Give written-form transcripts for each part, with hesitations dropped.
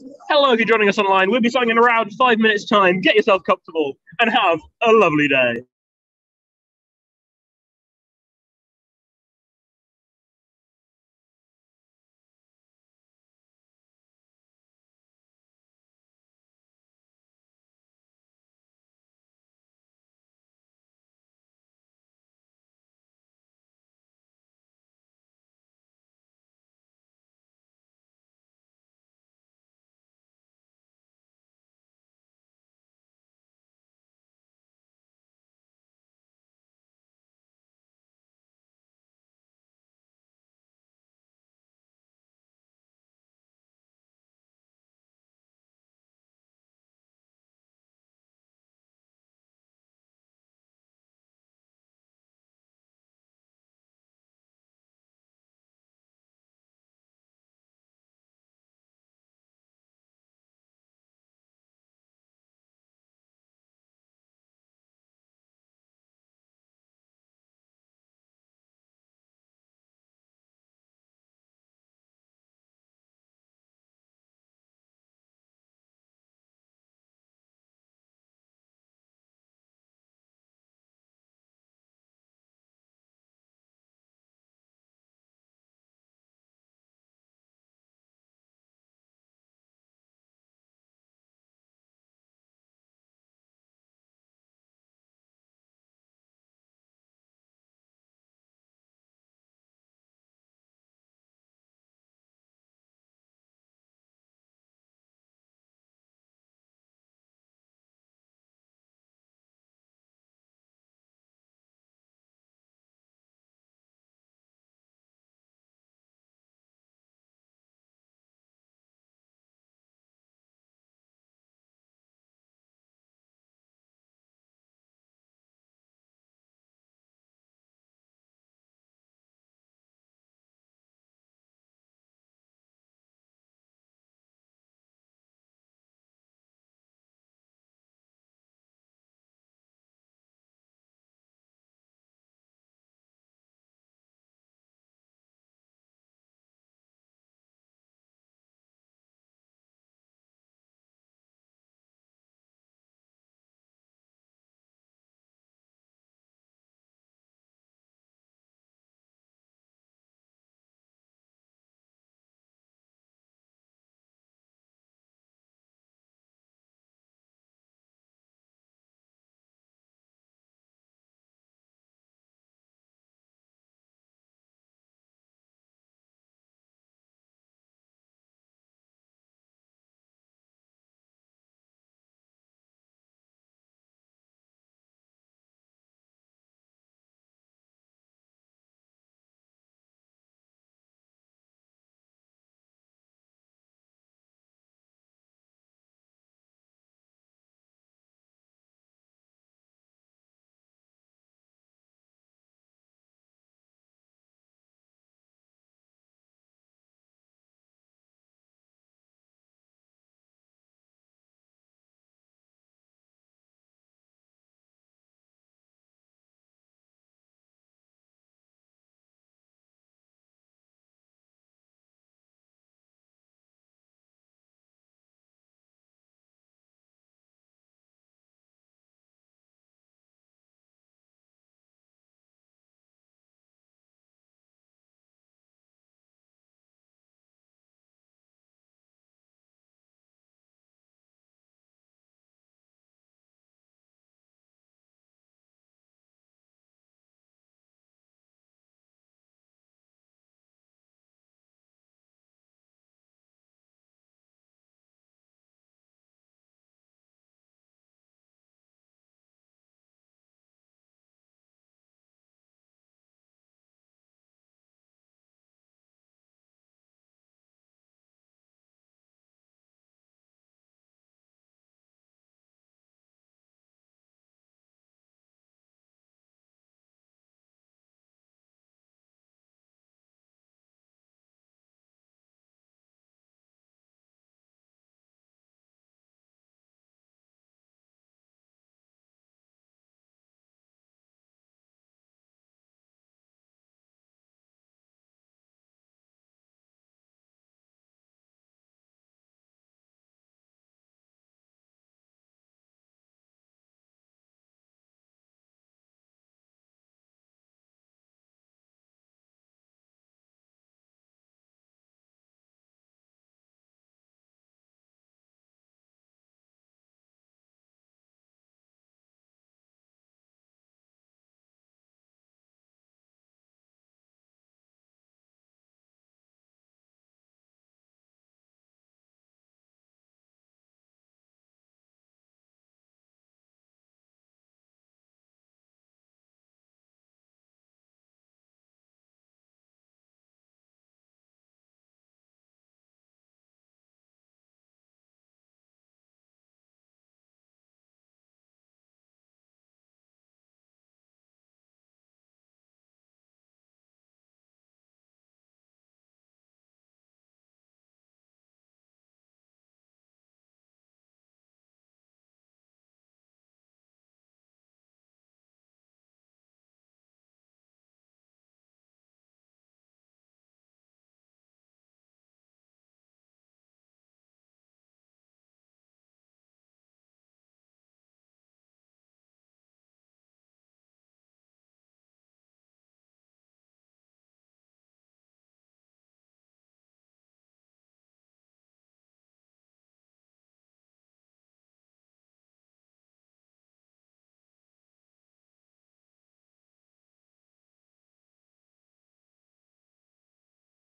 Hello, if you're joining us online. We'll be starting in around 5 minutes' time. Get yourself comfortable and have a lovely day.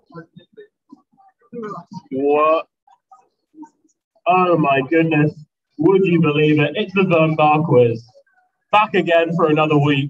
What? Oh my goodness. Would you believe it? It's the Vern Bar quiz. Back again for another week.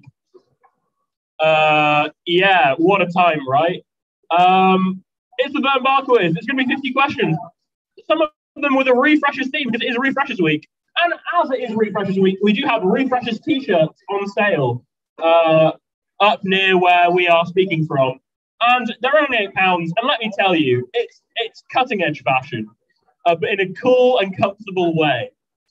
Yeah, what a time, right? It's the Vern Bar quiz. It's going to be 50 questions. Some of them with a refreshers theme because it is a refreshers week. And as it is refreshers week, we do have refreshers t-shirts on sale up near where we are speaking from. And they're only £8. And let me tell you, it's cutting edge fashion, but in a cool and comfortable way.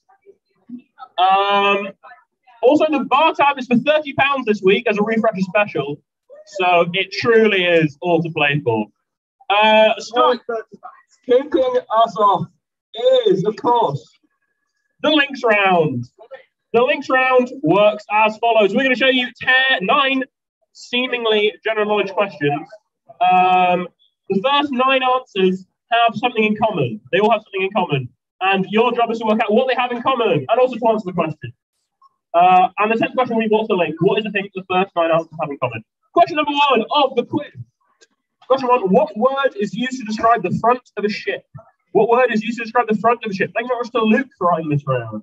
Also, the bar tab is for £30 this week as a refresher special. So it truly is all to play for. Kicking us off is, of course, the links round. The links round works as follows. We're going to show you 9 seemingly general knowledge questions. The first 9 answers have something in common. They all have something in common. And your job is to work out what they have in common and also to answer the question. And the 10th question will be, what's the link? What is the thing the first 9 answers have in common? Question number 1 of the quiz. Question 1, what word is used to describe the front of a ship? What word is used to describe the front of a ship? Thank you very much to Luke for writing this round.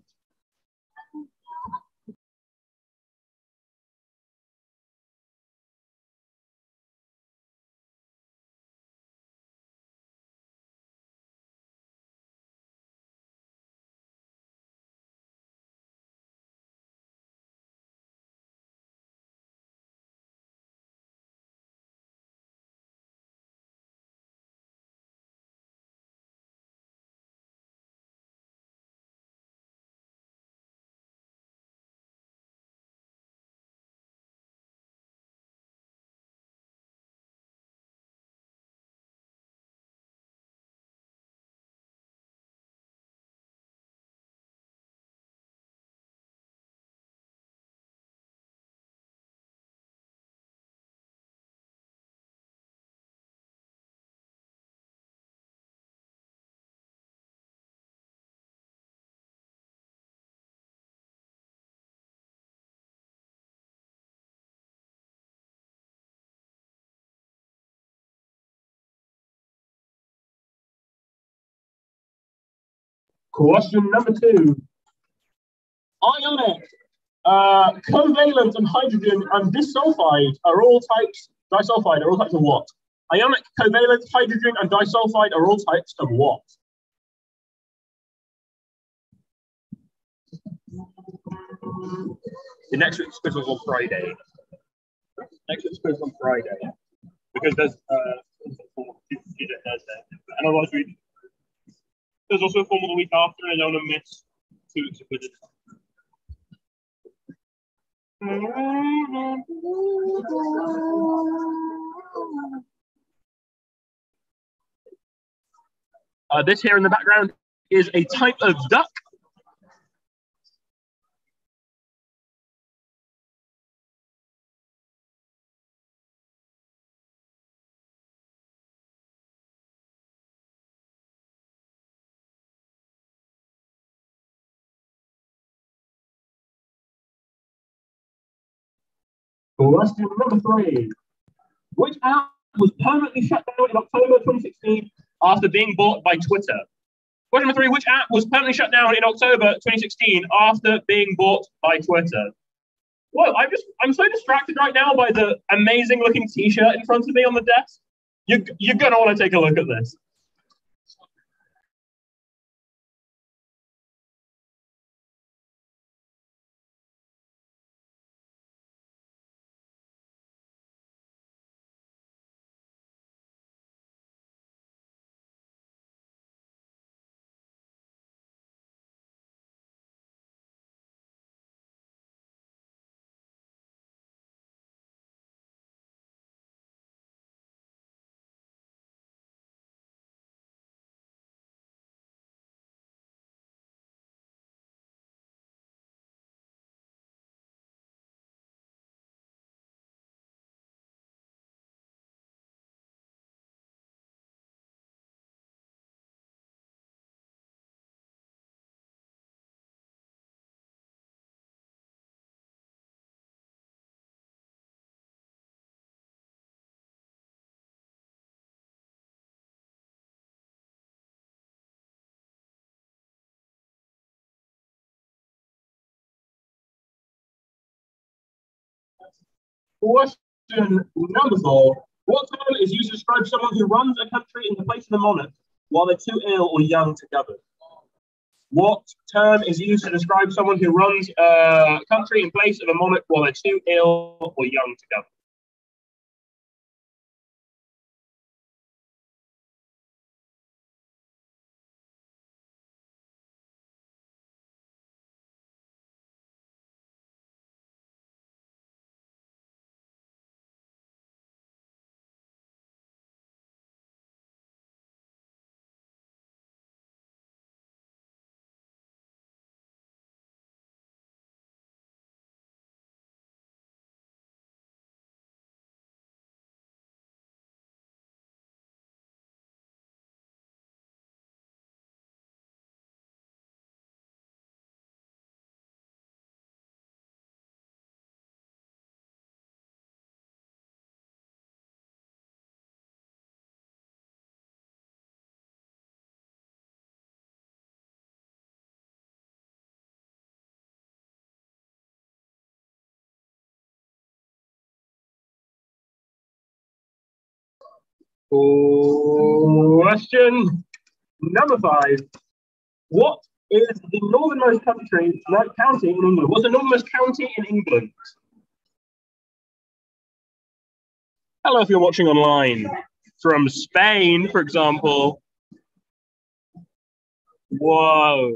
Question number 2. Ionic, covalent and hydrogen and disulfide are all types, disulfide are all types of what? Ionic, covalent, hydrogen and disulfide are all types of what? The next week's quiz was on Friday. Next week's quiz on Friday. Because there's Tuesday, Thursday. And otherwise there's also a form of the week after, and I don't want to miss 2 weeks of quizzes. This here in the background is a type of duck. Question number 3. Which app was permanently shut down in October 2016 after being bought by Twitter? Question number 3. Which app was permanently shut down in October 2016 after being bought by Twitter? Well, I'm so distracted right now by the amazing looking t-shirt in front of me on the desk. You're gonna want to take a look at this. Question number 4. What term is used to describe someone who runs a country in the place of the monarch while they're too ill or young to govern? What term is used to describe someone who runs a country in place of a monarch while they're too ill or young to govern? Question number 5. What is the northernmost county in England? What's the northernmost county in England? Hello, if you're watching online from Spain, for example. Whoa.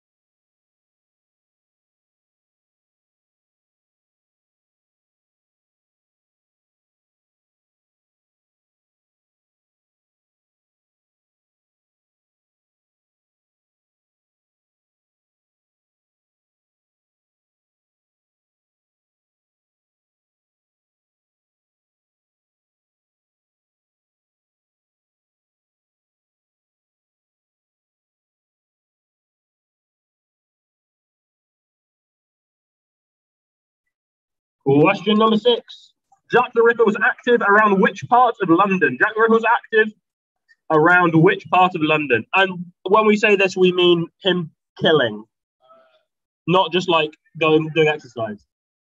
Question number 6. Jack the Ripper was active around which part of London? Jack the Ripper was active around which part of London? And when we say this, we mean him killing, not just like doing exercise.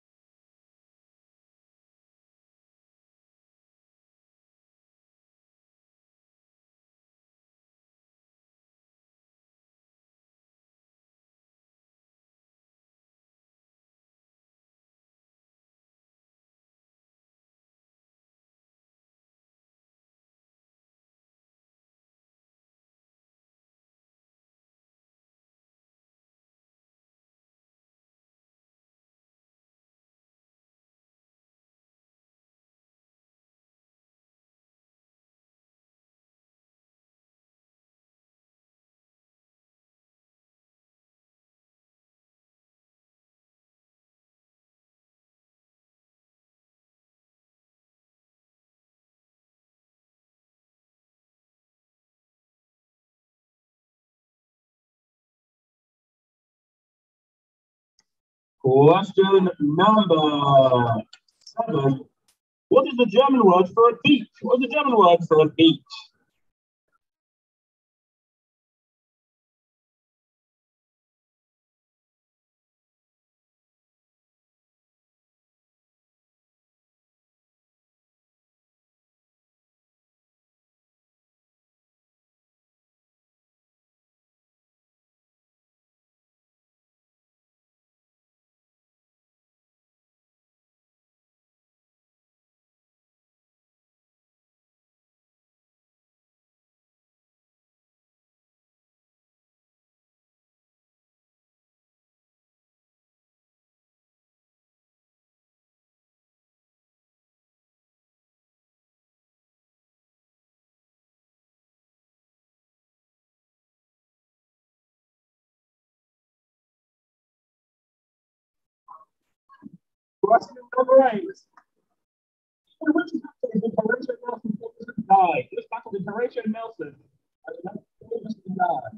Question number 7. What is the German word for a beach? What is the German word for a beach? Question number 8. In which battle did Horatio Nelson die? Which battle did Horatio Nelson die?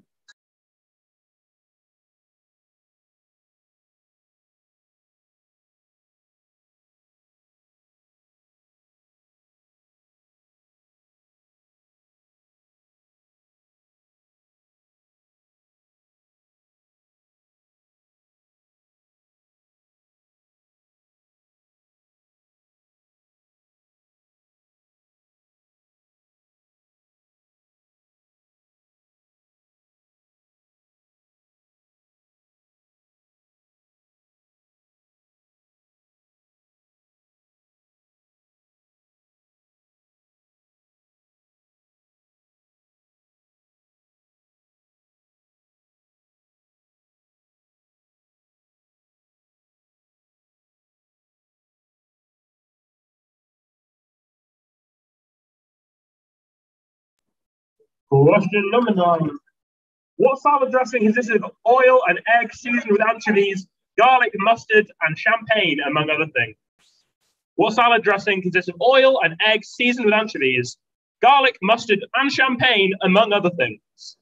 Question number 9. What salad dressing consists of oil and egg seasoned with anchovies, garlic, mustard, and champagne, among other things? What salad dressing consists of oil and egg seasoned with anchovies, garlic, mustard, and champagne, among other things?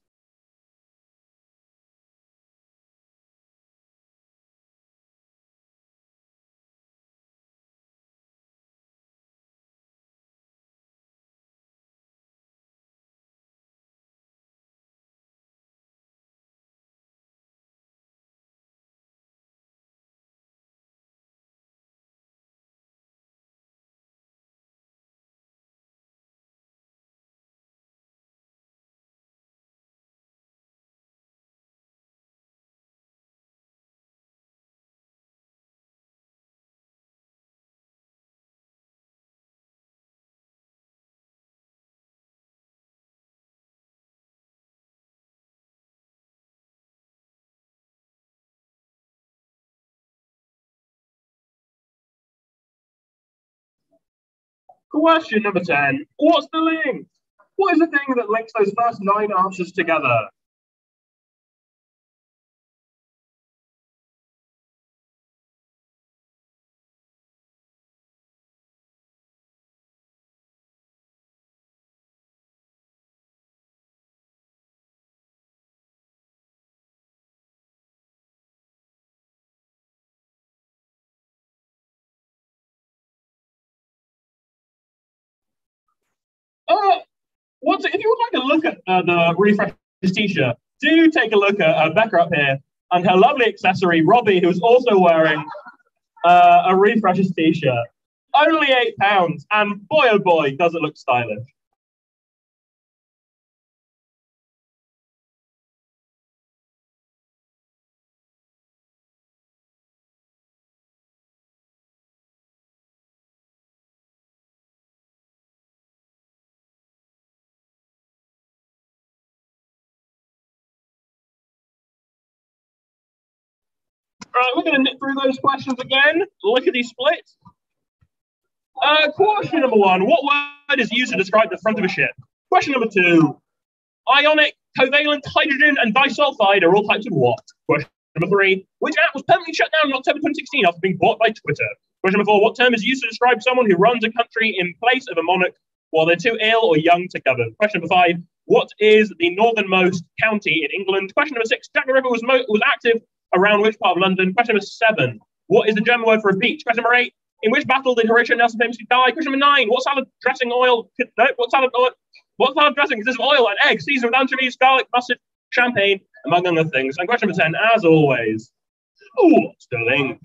Question number 10. What's the link? What is the thing that links those first 9 answers together? Uh, if you would like to look at the Refreshers t-shirt, do take a look at Becca up here and her lovely accessory, Robbie, who's also wearing a Refreshers t-shirt. Only £8, and boy oh boy, does it look stylish. Right, we're going to nip through those questions again. Look at these splits. Question number 1. What word is used to describe the front of a ship? Question number 2. Ionic, covalent, hydrogen, and disulfide are all types of what? Question number 3. Which app was permanently shut down in October 2016 after being bought by Twitter? Question number 4. What term is used to describe someone who runs a country in place of a monarch while they're too ill or young to govern? Question number 5. What is the northernmost county in England? Question number 6. Jack the Ripper was active around which part of London? Question number 7. What is the German word for a beach? Question number 8. In which battle did Horatio Nelson famously die? Question number 9. What salad dressing oil? No, what salad dressing consists of oil and eggs seasoned with anchovies, garlic, mustard, champagne, among other things? And question number 10, as always, what's the link?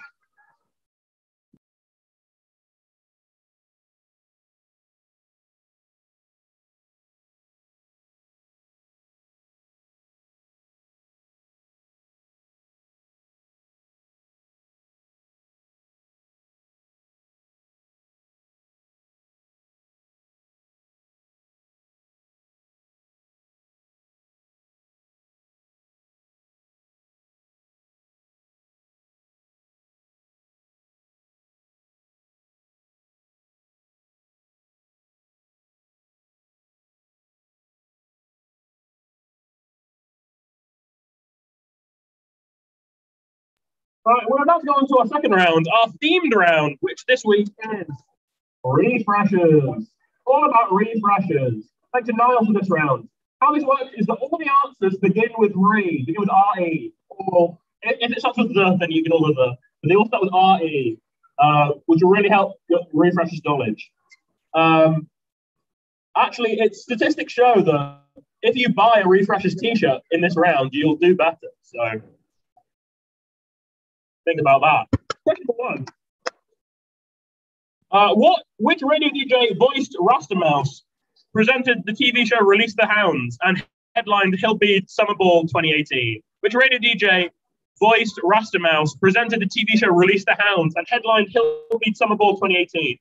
Right, we're about to go into our second round, our themed round, which this week is refreshers. All about refreshers. Thanks to Niall for this round. How this works is that all the answers begin with begin with RE. Or if it starts with the, then you can all of the. But they all start with RE, which will really help your refreshers knowledge. Actually, statistics show that if you buy a refreshers t-shirt in this round, you'll do better. So think about that. Question one. Which radio DJ voiced Rasta Mouse, presented the TV show Release the Hounds, and headlined Hillbeat Summer Ball 2018? Which radio DJ voiced Rasta Mouse, presented the TV show Release the Hounds, and headlined Hillbeat Summer Ball 2018?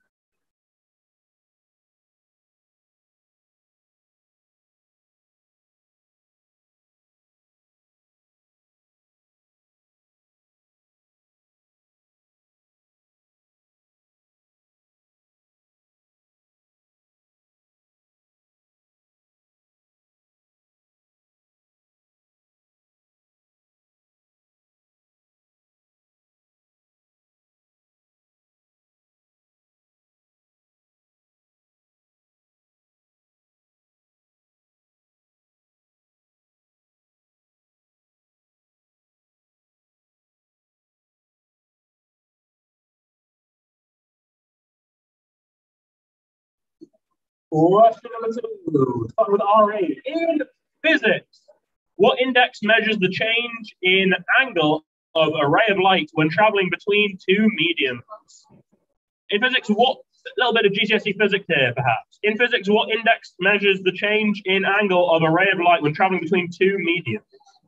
Question number 2, starting with RA. In physics, what index measures the change in angle of a ray of light when traveling between two mediums? In physics, what a little bit of GCSE physics here, perhaps. In physics, what index measures the change in angle of a ray of light when traveling between two mediums?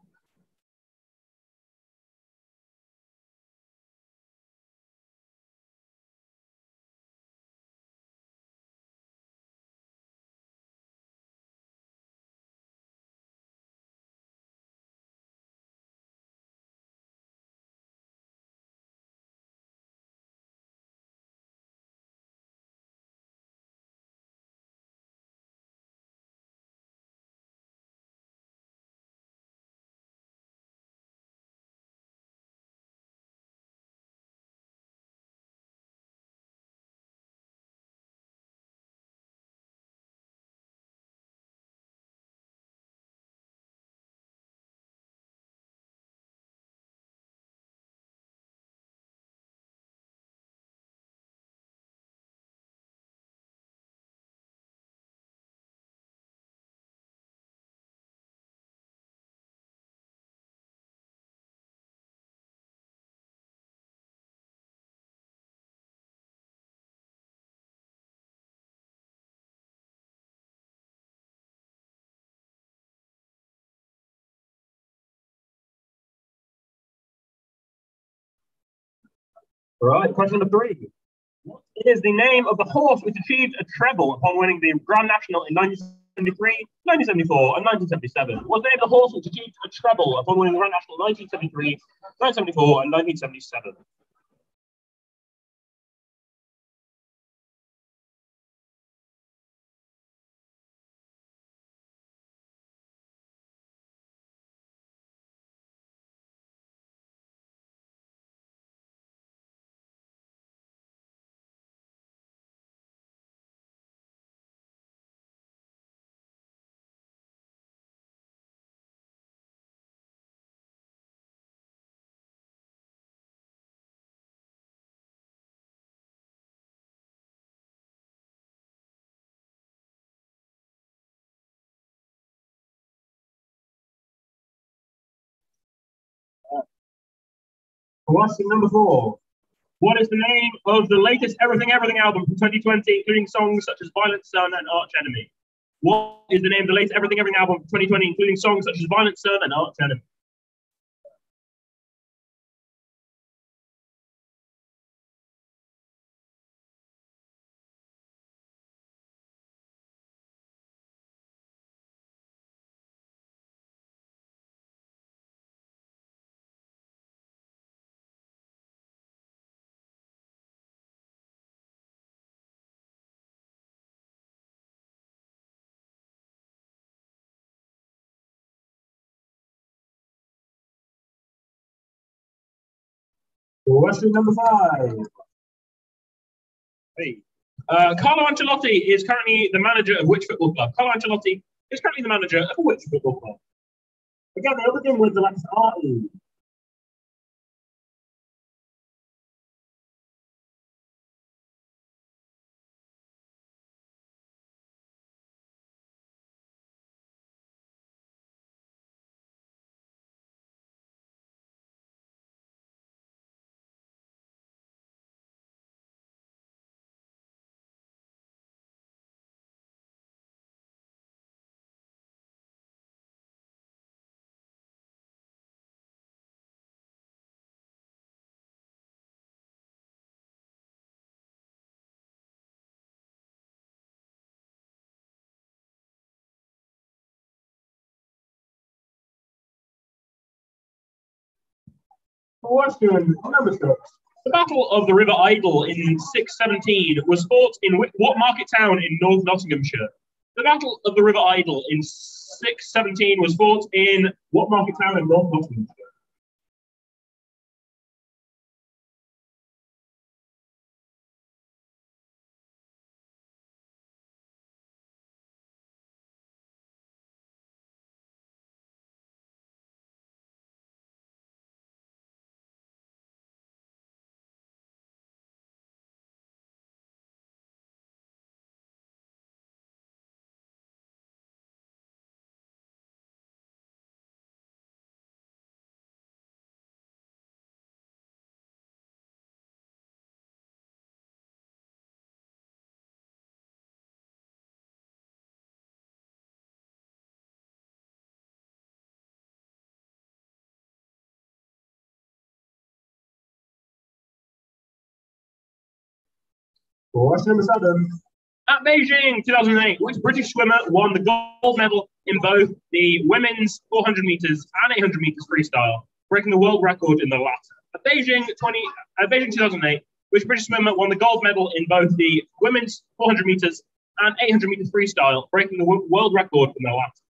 All right, question number 3. What is the name of the horse which achieved a treble upon winning the Grand National in 1973, 1974, and 1977? What's the name of the horse which achieved a treble upon winning the Grand National in 1973, 1974, and 1977? Question number 4. What is the name of the latest Everything Everything album from 2020, including songs such as Violent Sun and Arch Enemy? What is the name of the latest Everything Everything album from 2020, including songs such as Violent Sun and Arch Enemy? Question number 5. Hey. Carlo Ancelotti is currently the manager of which football club? Carlo Ancelotti is currently the manager of which football club? Again, they all begin with the letters R-E. Question number 6. The Battle of the River Idle in 617 was fought in what market town in North Nottinghamshire? The Battle of the River Idle in 617 was fought in what market town in North Nottinghamshire? Question number 7. At Beijing 2008, which British swimmer won the gold medal in both the women's 400 meters and 800 meters freestyle, breaking the world record in the latter? At Beijing 2008, which British swimmer won the gold medal in both the women's 400 meters and 800 meters freestyle, breaking the world record in the latter?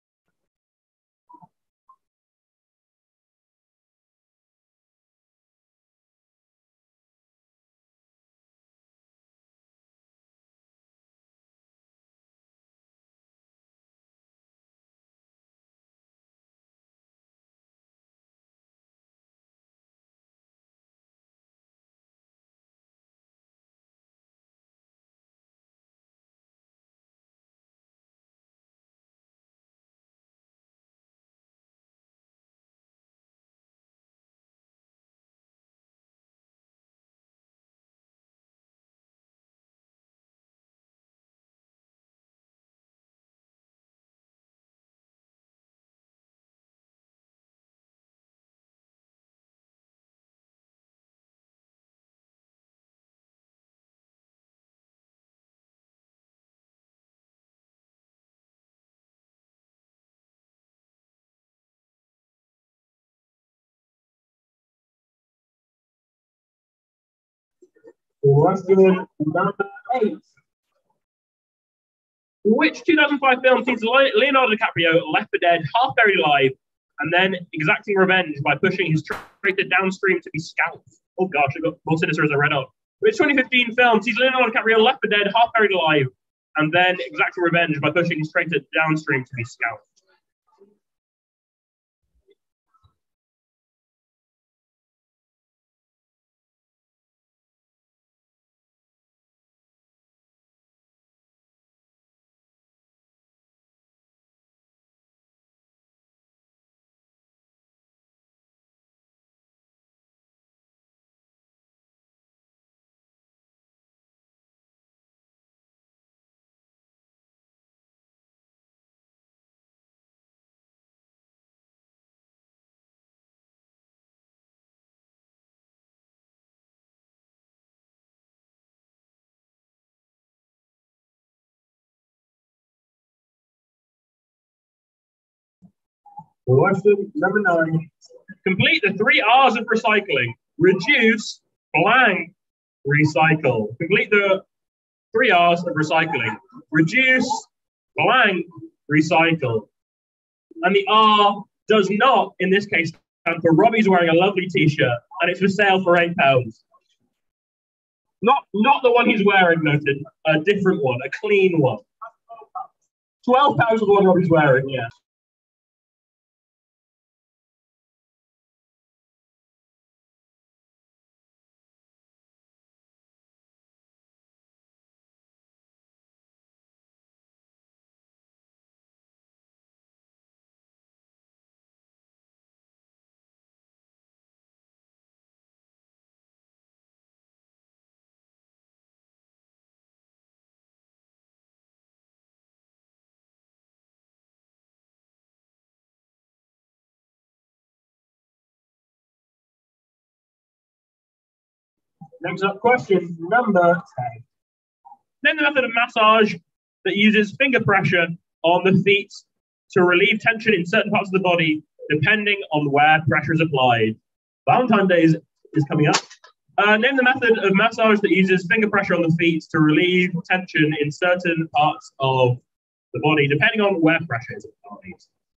Question number 8. Which 2005 film sees Leonardo DiCaprio left for dead, half buried alive, and then exacting revenge by pushing his traitor downstream to be scalped? Oh gosh, I got more sinister as I read on. Which 2015 film sees Leonardo DiCaprio left for dead, half buried alive, and then exacting revenge by pushing his traitor downstream to be scalped? Question number 9. Complete the 3 R's of recycling. Reduce, blank, recycle. Complete the 3 R's of recycling. Reduce, blank, recycle. And the R does not, in this case, stand for Robbie's wearing a lovely t-shirt, and it's for sale for £8. Not the one he's wearing, noted. A different one, a clean one. £12 for the one Robbie's wearing, yeah. Next up, question number 10. Name the method of massage that uses finger pressure on the feet to relieve tension in certain parts of the body, depending on where pressure is applied. Valentine's Day is coming up. Name the method of massage that uses finger pressure on the feet to relieve tension in certain parts of the body, depending on where pressure is applied.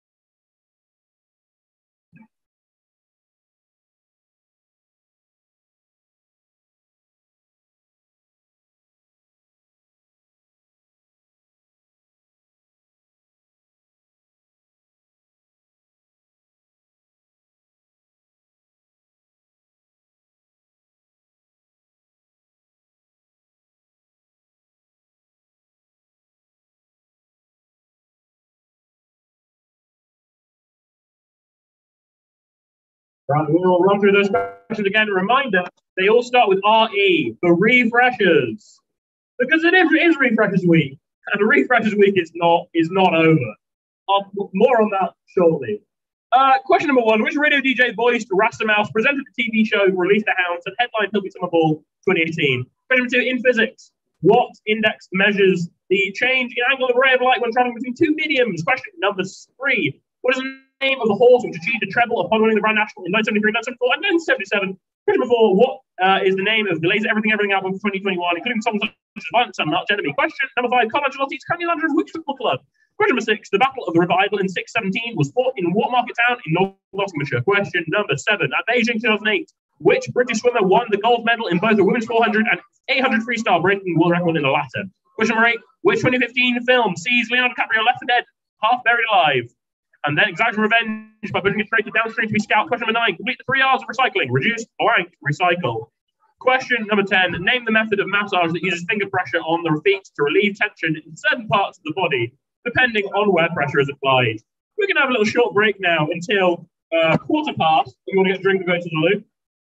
Right, we'll run through those questions again. Reminder, they all start with RE, for refreshers. Because it is refreshers week, and refreshers week is not over. More on that shortly. Question number 1, which radio DJ voiced Rasta Mouse, presented the TV show Release the Hounds, and headlined Hillbilly Summer Ball 2018? Question number 2, in physics, What index measures the change in angle of ray of light when traveling between two mediums? Question number 3. What is the name of the horse which achieved a treble upon winning the Grand National in 1973, 1974, and 1977? Question number 4. What is the name of the Laser Everything Everything album for 2021, including songs such as Violence and Arch Enemy? Question number 5. Carlo Ancelotti is currently manager of which football club? Question number 6. The Battle of the Revival in 617 was fought in what market town in North Nottinghamshire? Question number 7. At Beijing 2008, which British swimmer won the gold medal in both the women's 400 and 800 freestyle, breaking world record in the latter? Question number 8. Which 2015 film sees Leonardo DiCaprio left for dead, half buried alive, and then exacts revenge by putting it straight downstream to be scalped? Question number 9. Complete the 3 R's of recycling: reduce, blank, recycle. Question number 10. Name the method of massage that uses finger pressure on the feet to relieve tension in certain parts of the body, depending on where pressure is applied. We're going to have a little short break now until 1:15. If you want to get a drink and go to the loo.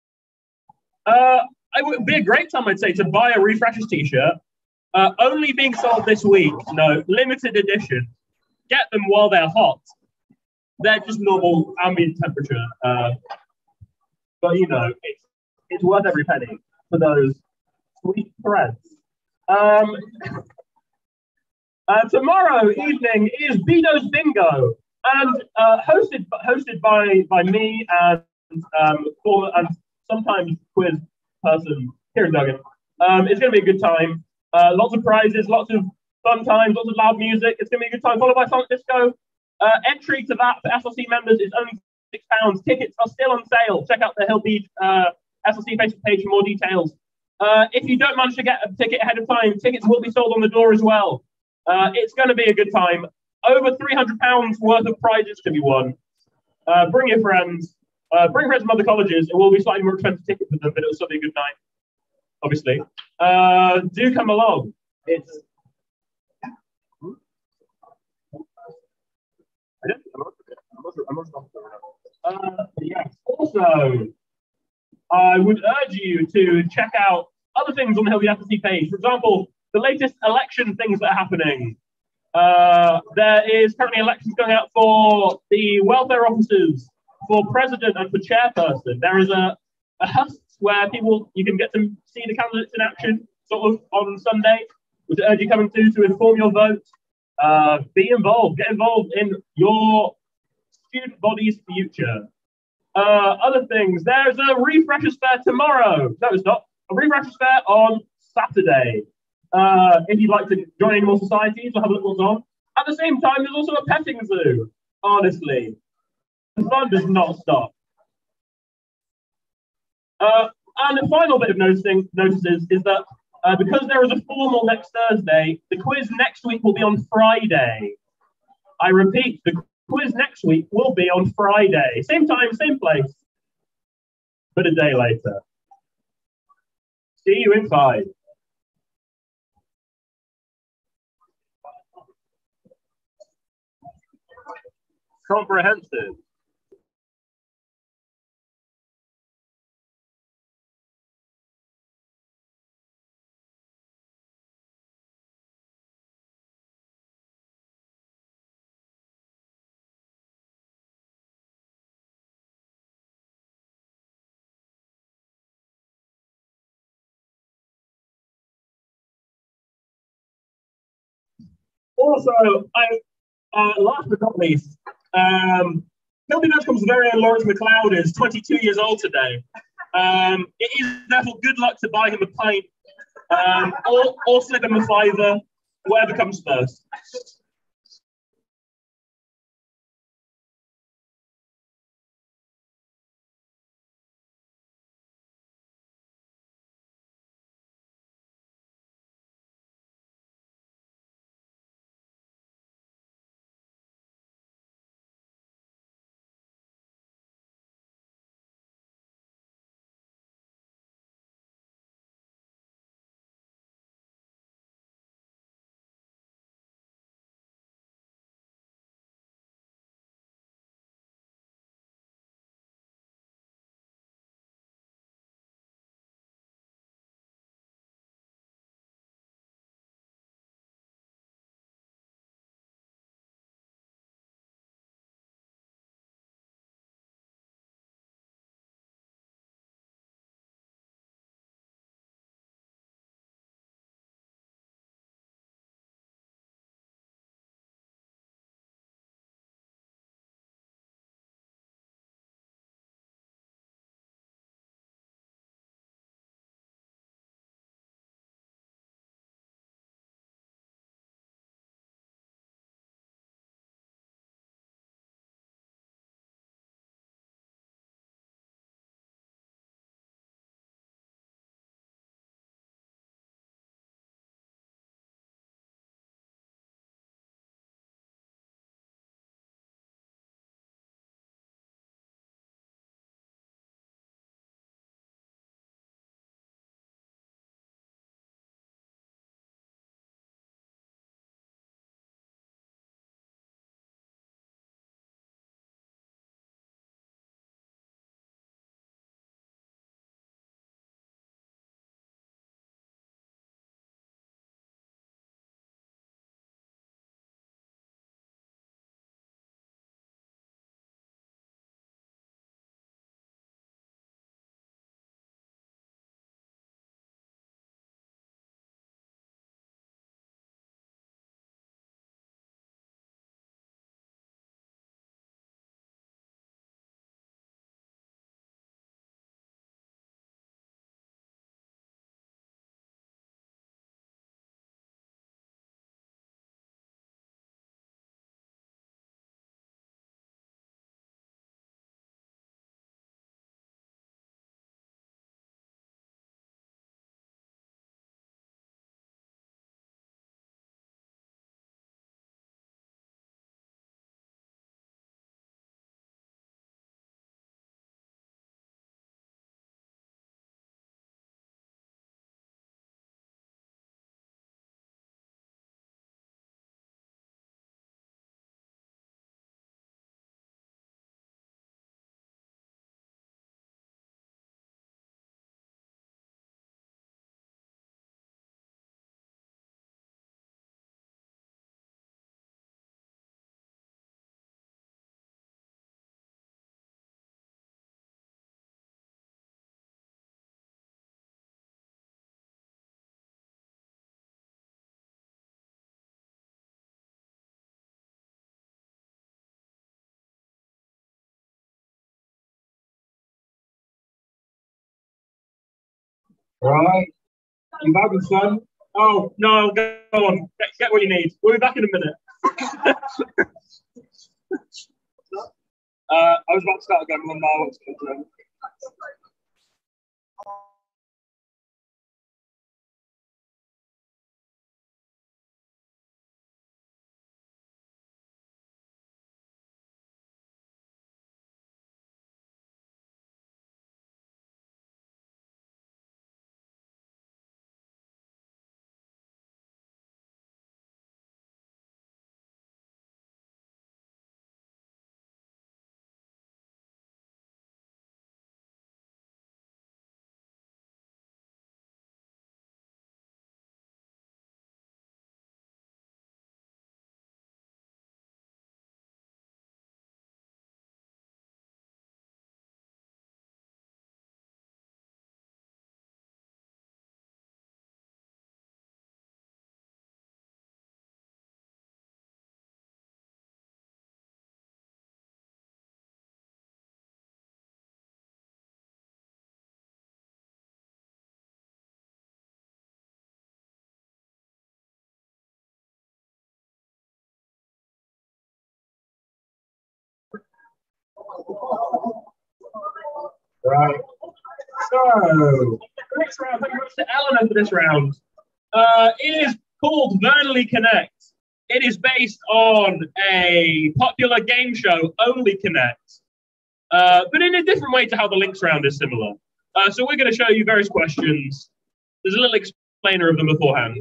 It would be a great time, I'd say, to buy a Refreshers t-shirt. Only being sold this week. No, limited edition. Get them while they're hot. They're just normal ambient temperature. But, you know, it's worth every penny for those sweet threads. Tomorrow evening is Bedo's Bingo, and hosted by me and former and sometimes quiz person Kieran Duggan. It's going to be a good time. Lots of prizes, lots of fun times, lots of loud music. It's going to be a good time, followed by Sonic Disco. Entry to that for SLC members is only £6. Tickets are still on sale. Check out the Hill Beach SLC Facebook page for more details. If you don't manage to get a ticket ahead of time, tickets will be sold on the door as well. It's going to be a good time. Over £300 worth of prizes to be won. Bring your friends. Bring friends from other colleges. It will be slightly more expensive tickets for them, but it'll still be a good night. Obviously. Do come along. It's... Yes. Also, I would urge you to check out other things on the Hillby SLC page. For example, the latest election things that are happening. There is currently elections going out for the welfare officers, for president and for chairperson. There is a husk where you can get to see the candidates in action sort of on Sunday. Would urge you coming to inform your vote. Be involved. Get involved in your student body's future. Other things. There's a Refreshers Fair tomorrow. No, it's not. A Refreshers Fair on Saturday. If you'd like to join any more societies or have a look what's on. At the same time, there's also a petting zoo. Honestly, the fun does not stop. And the final bit of notices is that because there is a formal next Thursday, the quiz next week will be on Friday. I repeat, the quiz next week will be on Friday. Same time, same place, but a day later. See you in 5. Comprehensive. Also, last but not least, Hillby Nottingham's very own Lawrence McLeod is 22 years old today. It is therefore good luck to buy him a pint or slip him a fiver, whatever comes first. Right. You having fun? Oh, no, go on. Get what you need. We'll be back in a minute. I was about to start again, but now it's good. Right. So, the next round, thank you very much to Eleanor for this round. It is called Vernally Connect. It is based on a popular game show, Only Connect, but in a different way to how the links round is similar. So we're going to show you various questions. There's a little explainer of them beforehand.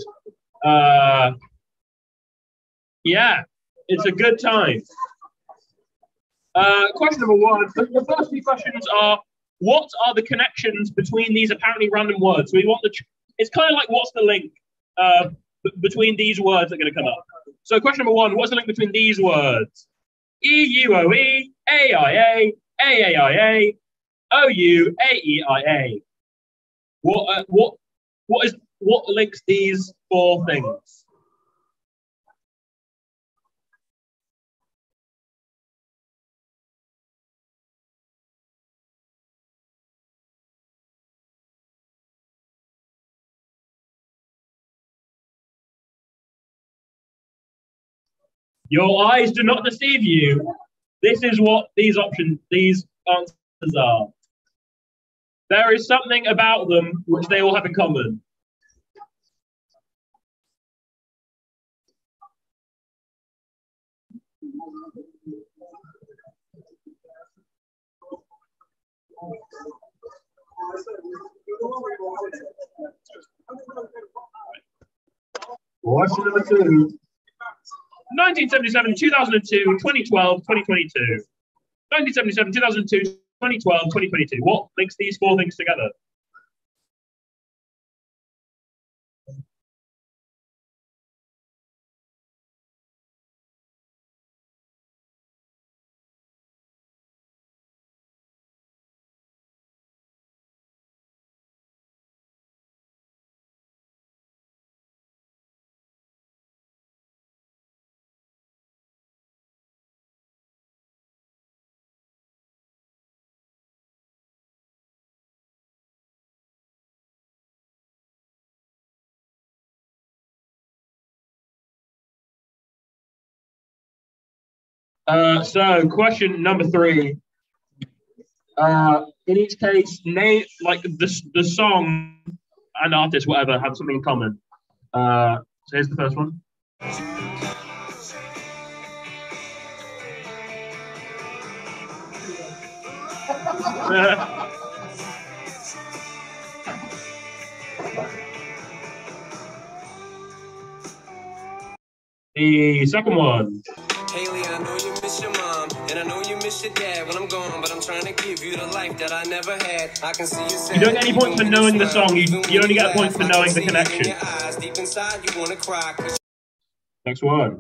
Yeah, it's a good time. Question number one. The first few questions are, what are the connections between these apparently random words? So we want it's kind of like, what's the link between these words that are going to come up? So question number one, what's the link between these words? E-U-O-E, A-I-A, A-A-I-A, O-U-A-E-I-A. What links these four things? Your eyes do not deceive you. This is what these answers are. There is something about them which they all have in common. Question number two. 1977, 2002, 2012, 2022. 1977, 2002, 2012, 2022. What links these four things together? So question number three. In each case, name like the song and artist, whatever, have something in common. So here's the first one. The second one. Haley, I know you miss your mom, and I know you miss your dad when I'm gone, but I'm trying to give you the life that I never had. I can see you sad. You don't get any points for knowing the song, you only get points for knowing the connection. Deep inside, you want to cry. Next one.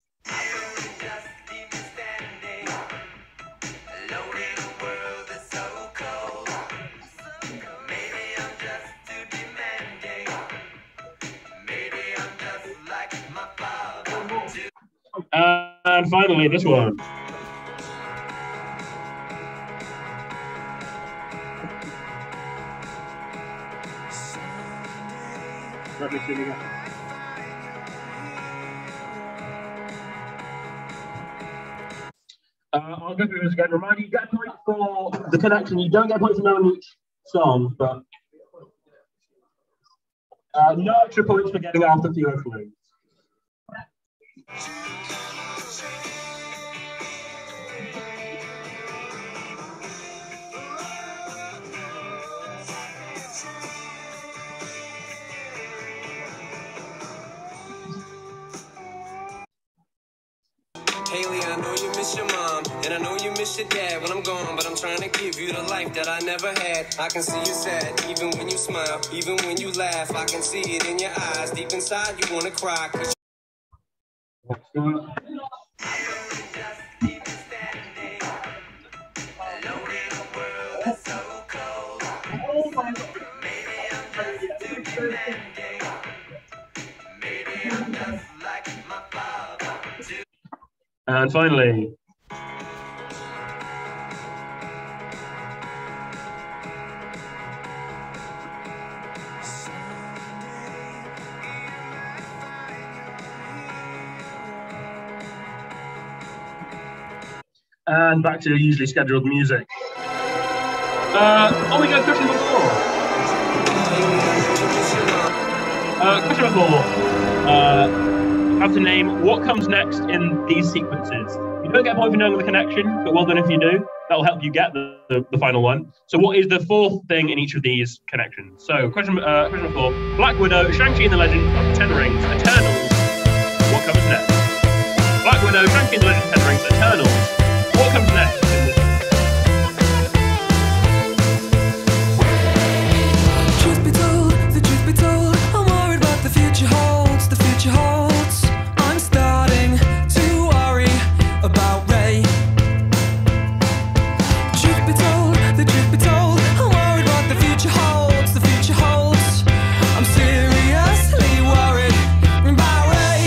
And finally, this one. Let me see again. I'll go through this again. Remind you, get a point for the connection. You don't get a point for knowing each song, but no extra points for getting after Theo Flu. Haley, I know you miss your mom, and I know you miss your dad when I'm gone, but I'm trying to give you the life that I never had. I can see you sad, even when you smile, even when you laugh. I can see it in your eyes, deep inside you wanna cry. And finally, and back to your usually scheduled music. We go question number 4. Question number 4. Have to name what comes next in these sequences. You don't get a point for knowing the connection, but well done if you do. That'll help you get the final one. So what is the 4th thing in each of these connections? So question number 4. Black Widow, Shang-Chi and the Legend of the Ten Rings, Eternals. What comes next? Black Widow, Shang-Chi and the Legend of the Ten Rings, Eternals. What comes next in this? Truth be told, I'm worried what the future holds, the future holds. I'm starting to worry about Ray. Truth be told, I'm worried what the future holds, the future holds. I'm seriously worried about Ray.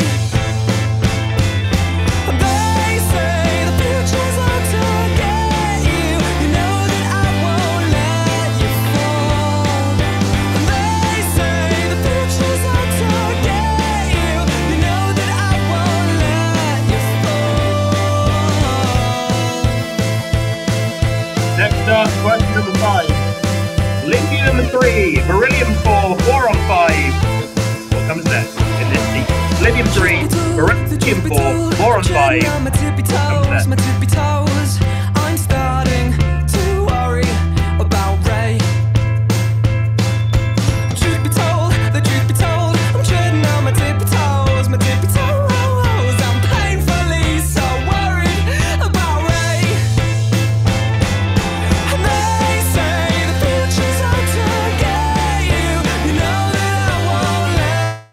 They say the future's out to get you. You know that I won't let you fall. They say the future's out to get you. You know that I won't let you fall. Next up, question number 5. Lithium 3, Beryllium 4, 4 on 5. What comes next in this sequence? Lithium 3, Beryllium 4, 4 on 5. My tippy toes, my tippy toes. I'm starting to worry about Ray. Truth be told, I'm treading on my tippy toes, my tippy toes. I'm painfully so worried about Ray. And they say the future's out to get you. You know that I won't let.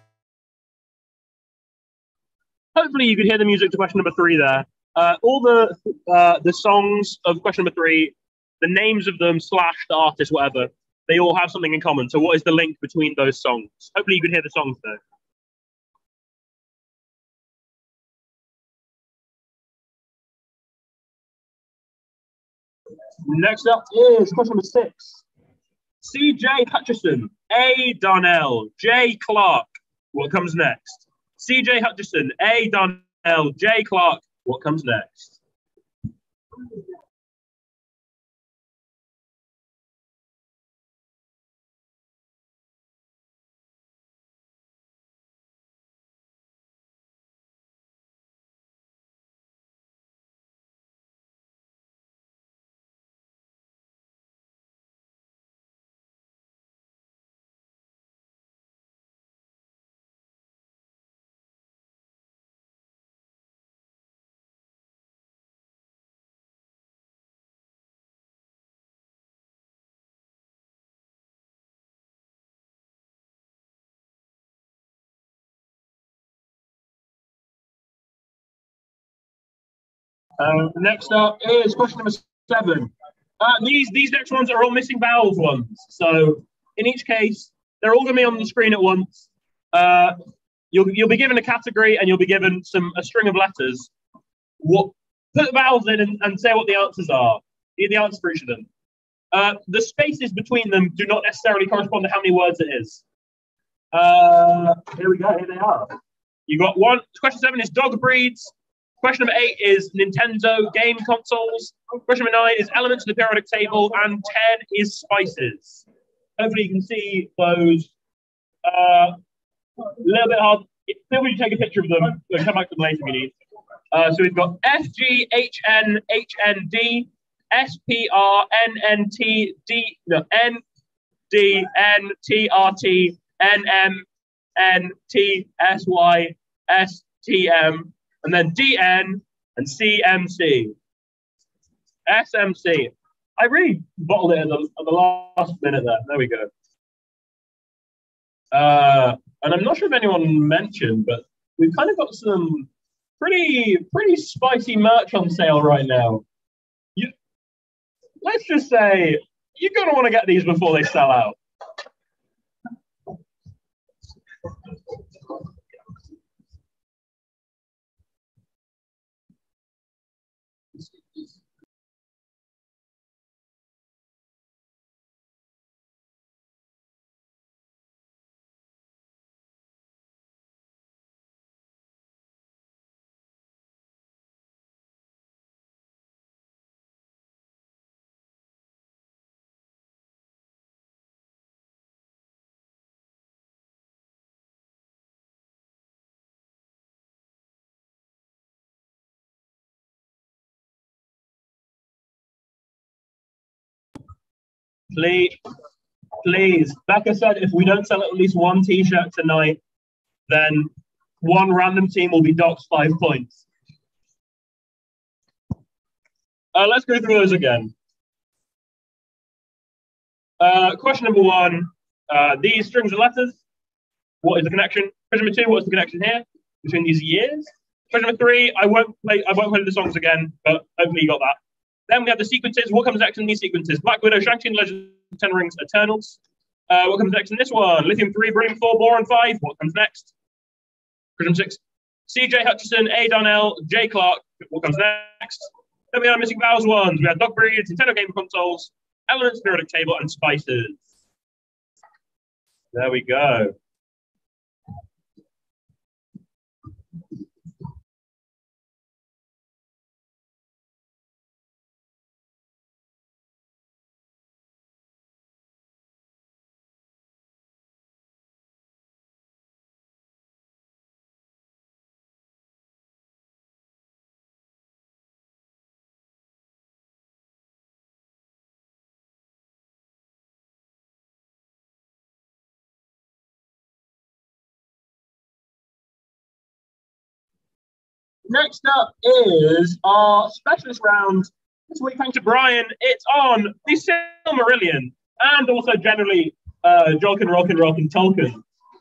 Hopefully you could hear the music to question number 3 there. All the songs of question number 3, the names of them / the artist, whatever, they all have something in common. So what is the link between those songs? Hopefully you could hear the songs though. Next up is question number 6. C.J. Hutchison, A. Darnell, J. Clark. What comes next? C.J. Hutchison, A. Darnell, J. Clark. What comes next? Next up is question number 7. These next ones are all missing vowels ones. So in each case, they're all going to be on the screen at once. You'll be given a category and you'll be given a string of letters. Put the vowels in and say what the answers are. Hear the answer for each of them. The spaces between them do not necessarily correspond to how many words it is. Here we go. Here they are. You got one. Question 7 is dog breeds. Question number 8 is Nintendo game consoles. Question number 9 is elements of the periodic table, and 10 is spices. Hopefully, you can see those. A little bit hard. Feel free to take a picture of them. We'll come back to them later if you need. So we've got F G H N H N D S P R N N T D N D N T R T N M N T S Y S T M, and then D N and C M C S M C. I really bottled it at the last minute there. There we go. And I'm not sure if anyone mentioned, but we've kind of got some pretty spicy merch on sale right now. Let's just say you're going to want to get these before they sell out. Please. Becca said if we don't sell at least one t-shirt tonight, then one random team will be docked 5 points. Let's go through those again. Question number 1, these strings of letters, what is the connection? Question number 2, what's the connection here between these years? Question number 3, I won't play the songs again, but hopefully you got that. Then we have the sequences. What comes next in these sequences? Black Widow, Shang-Chi and Legend of Ten Rings, Eternals. What comes next in this one? Lithium 3, Brillium 4, Boron 5. What comes next? Question 6. CJ Hutchison, A. Darnell, J. Clark. What comes next? Then we have Missing Vowels ones. We have Dog Breeds, Nintendo Game Consoles, Elements, Periodic Table, and Spices. There we go. Next up is our specialist round. This week, thanks to Brian, it's on the Silmarillion and also generally Jolkin, Rolkin, Tolkien.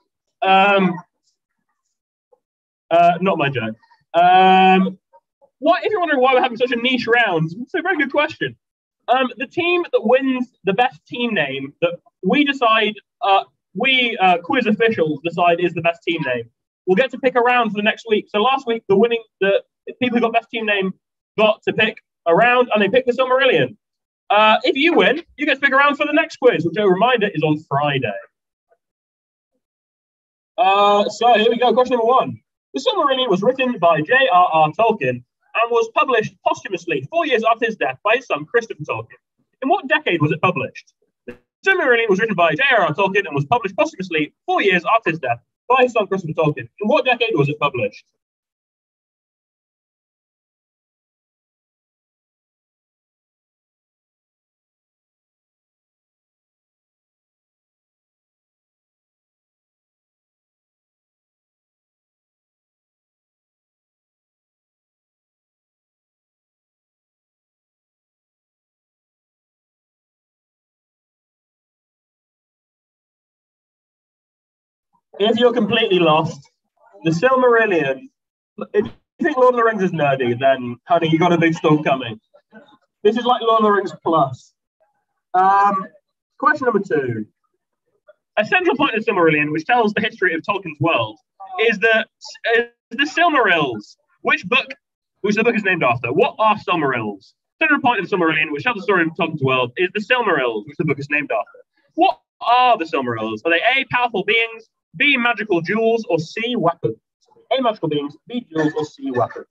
Not my joke. If you're wondering why we're having such a niche round, it's a very good question. The team that wins the best team name that we decide, quiz officials decide is the best team name, we'll get to pick a round for the next week. So last week, the people who got best team name got to pick a round, and they picked the Silmarillion. If you win, you get to pick a round for the next quiz, which, a reminder, is on Friday. So here we go. Question number 1. The Silmarillion was written by J.R.R. Tolkien and was published posthumously 4 years after his death by his son Christopher Tolkien. In what decade was it published? The Silmarillion was written by J.R.R. Tolkien and was published posthumously 4 years after his death by his son Christopher Tolkien. In what decade was it published? If you're completely lost, the Silmarillion, if you think Lord of the Rings is nerdy, then, honey, you got a big storm coming. This is like Lord of the Rings plus. Question number 2. A central point of the Silmarillion, which tells the history of Tolkien's world, is the Silmarils. Which the book is named after? What are Silmarils? Central point of the Silmarillion, which tells the story of Tolkien's world, is the Silmarils, which the book is named after. What are the Silmarils? Are they A, powerful beings, B, magical jewels, or C, weapons? A, magical beings, B, jewels, or C, weapons?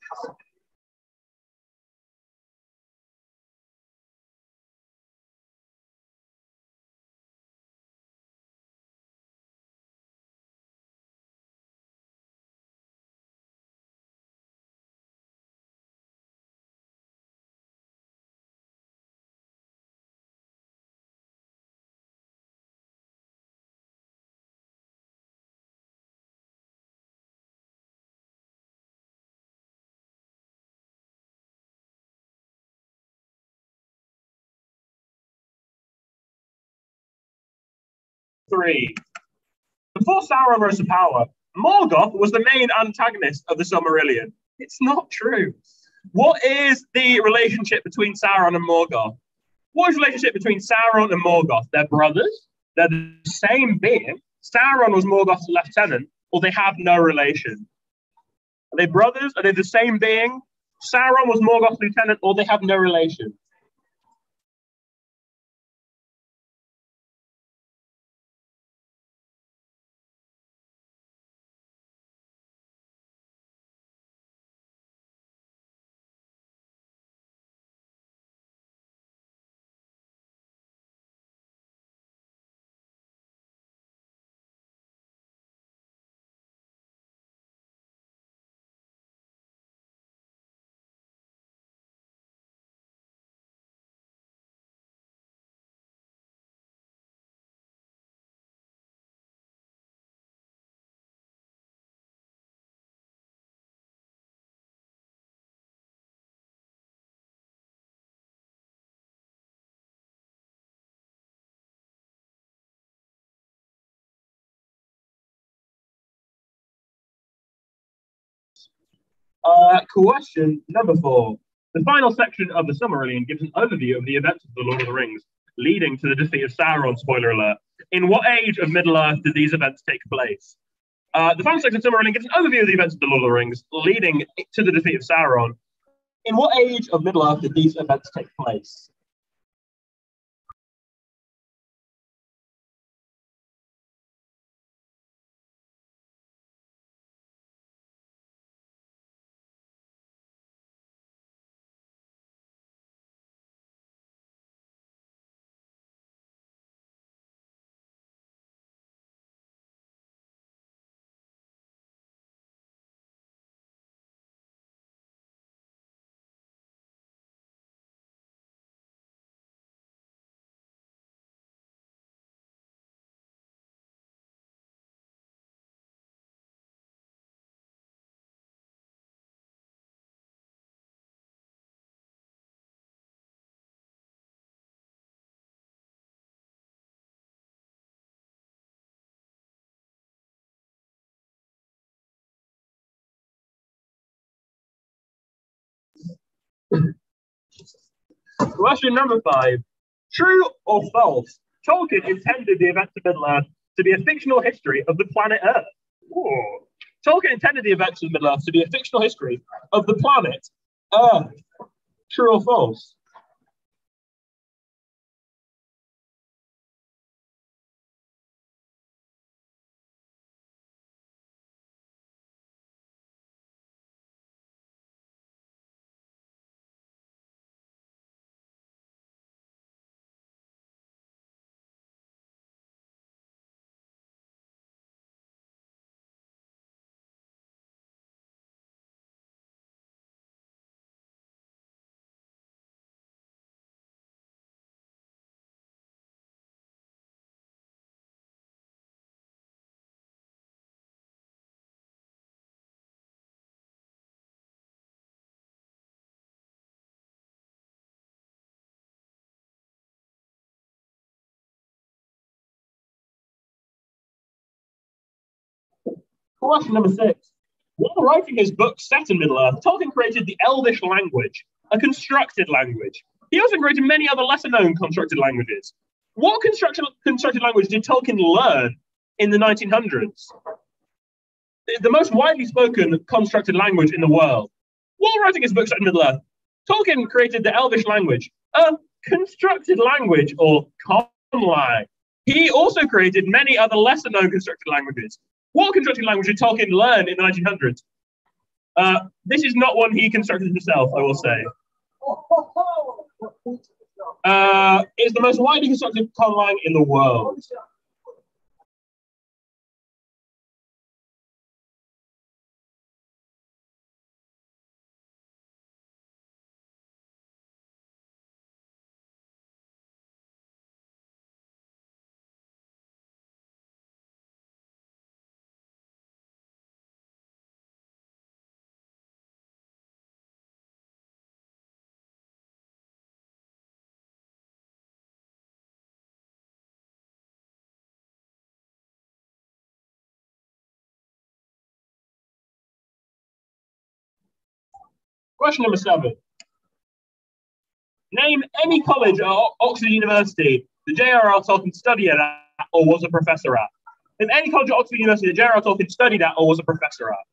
Three. Before Sauron rose to power, Morgoth was the main antagonist of the Silmarillion. It's not true. What is the relationship between Sauron and Morgoth? What is the relationship between Sauron and Morgoth? They're brothers. They're the same being. Sauron was Morgoth's lieutenant, or they have no relation. Are they brothers? Are they the same being? Sauron was Morgoth's lieutenant, or they have no relation. Question number 4. The final section of the Silmarillion gives an overview of the events of the Lord of the Rings, leading to the defeat of Sauron. Spoiler alert. In what age of Middle-earth did these events take place? The final section of Silmarillion gives an overview of the events of the Lord of the Rings, leading to the defeat of Sauron. In what age of Middle-earth did these events take place? Question number 5. True or false? Tolkien intended the events of Middle-earth to be a fictional history of the planet Earth. Ooh. Tolkien intended the events of Middle-earth to be a fictional history of the planet Earth. True or false? Question number 6. While writing his book set in Middle-earth, Tolkien created the Elvish language, a constructed language. He also created many other lesser-known constructed languages. What constructed language did Tolkien learn in the 1900s? The most widely spoken constructed language in the world. While writing his book set in Middle-earth, Tolkien created the Elvish language, a constructed language, or conlang. He also created many other lesser-known constructed languages. What constructed language did Tolkien learn in the 1900s? This is not one he constructed himself, I will say. It's the most widely constructed conlang in the world. Question number 7. Name any college at Oxford University that J.R.R. Tolkien studied at or was a professor at. Name any college at Oxford University that J.R.R. Tolkien studied at or was a professor at.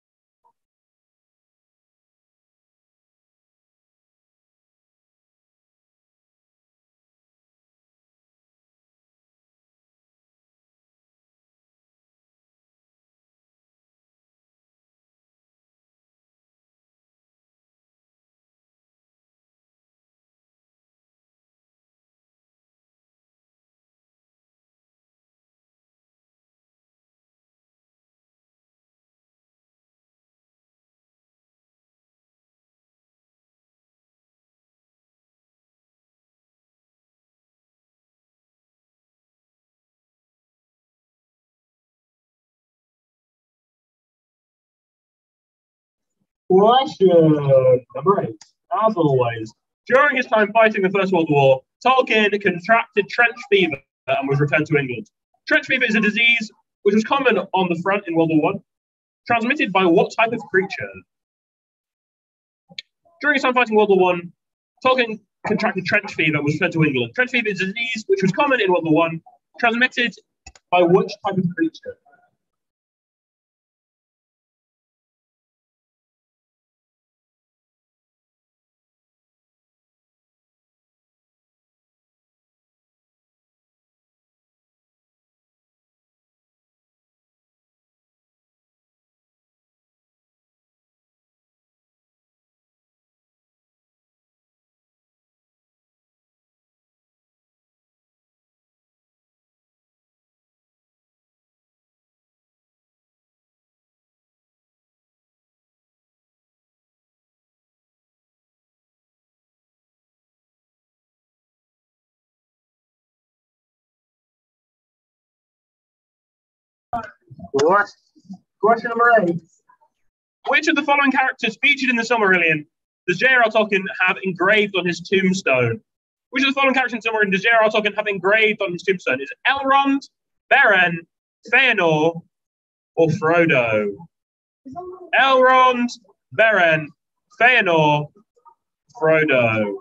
Question number 8. As always, during his time fighting the First World War, Tolkien contracted trench fever and was returned to England. Trench fever is a disease which was common on the front in World War One, transmitted by what type of creature? During his time fighting World War One, Tolkien contracted trench fever and was returned to England. Trench fever is a disease which was common in World War One, transmitted by which type of creature? Question number 8. Which of the following characters featured in the Silmarillion does J.R.R. Tolkien have engraved on his tombstone? Which of the following characters in Silmarillion does J.R.R. Tolkien have engraved on his tombstone? Is it Elrond, Beren, Fëanor, or Frodo? Elrond, Beren, Fëanor, Frodo.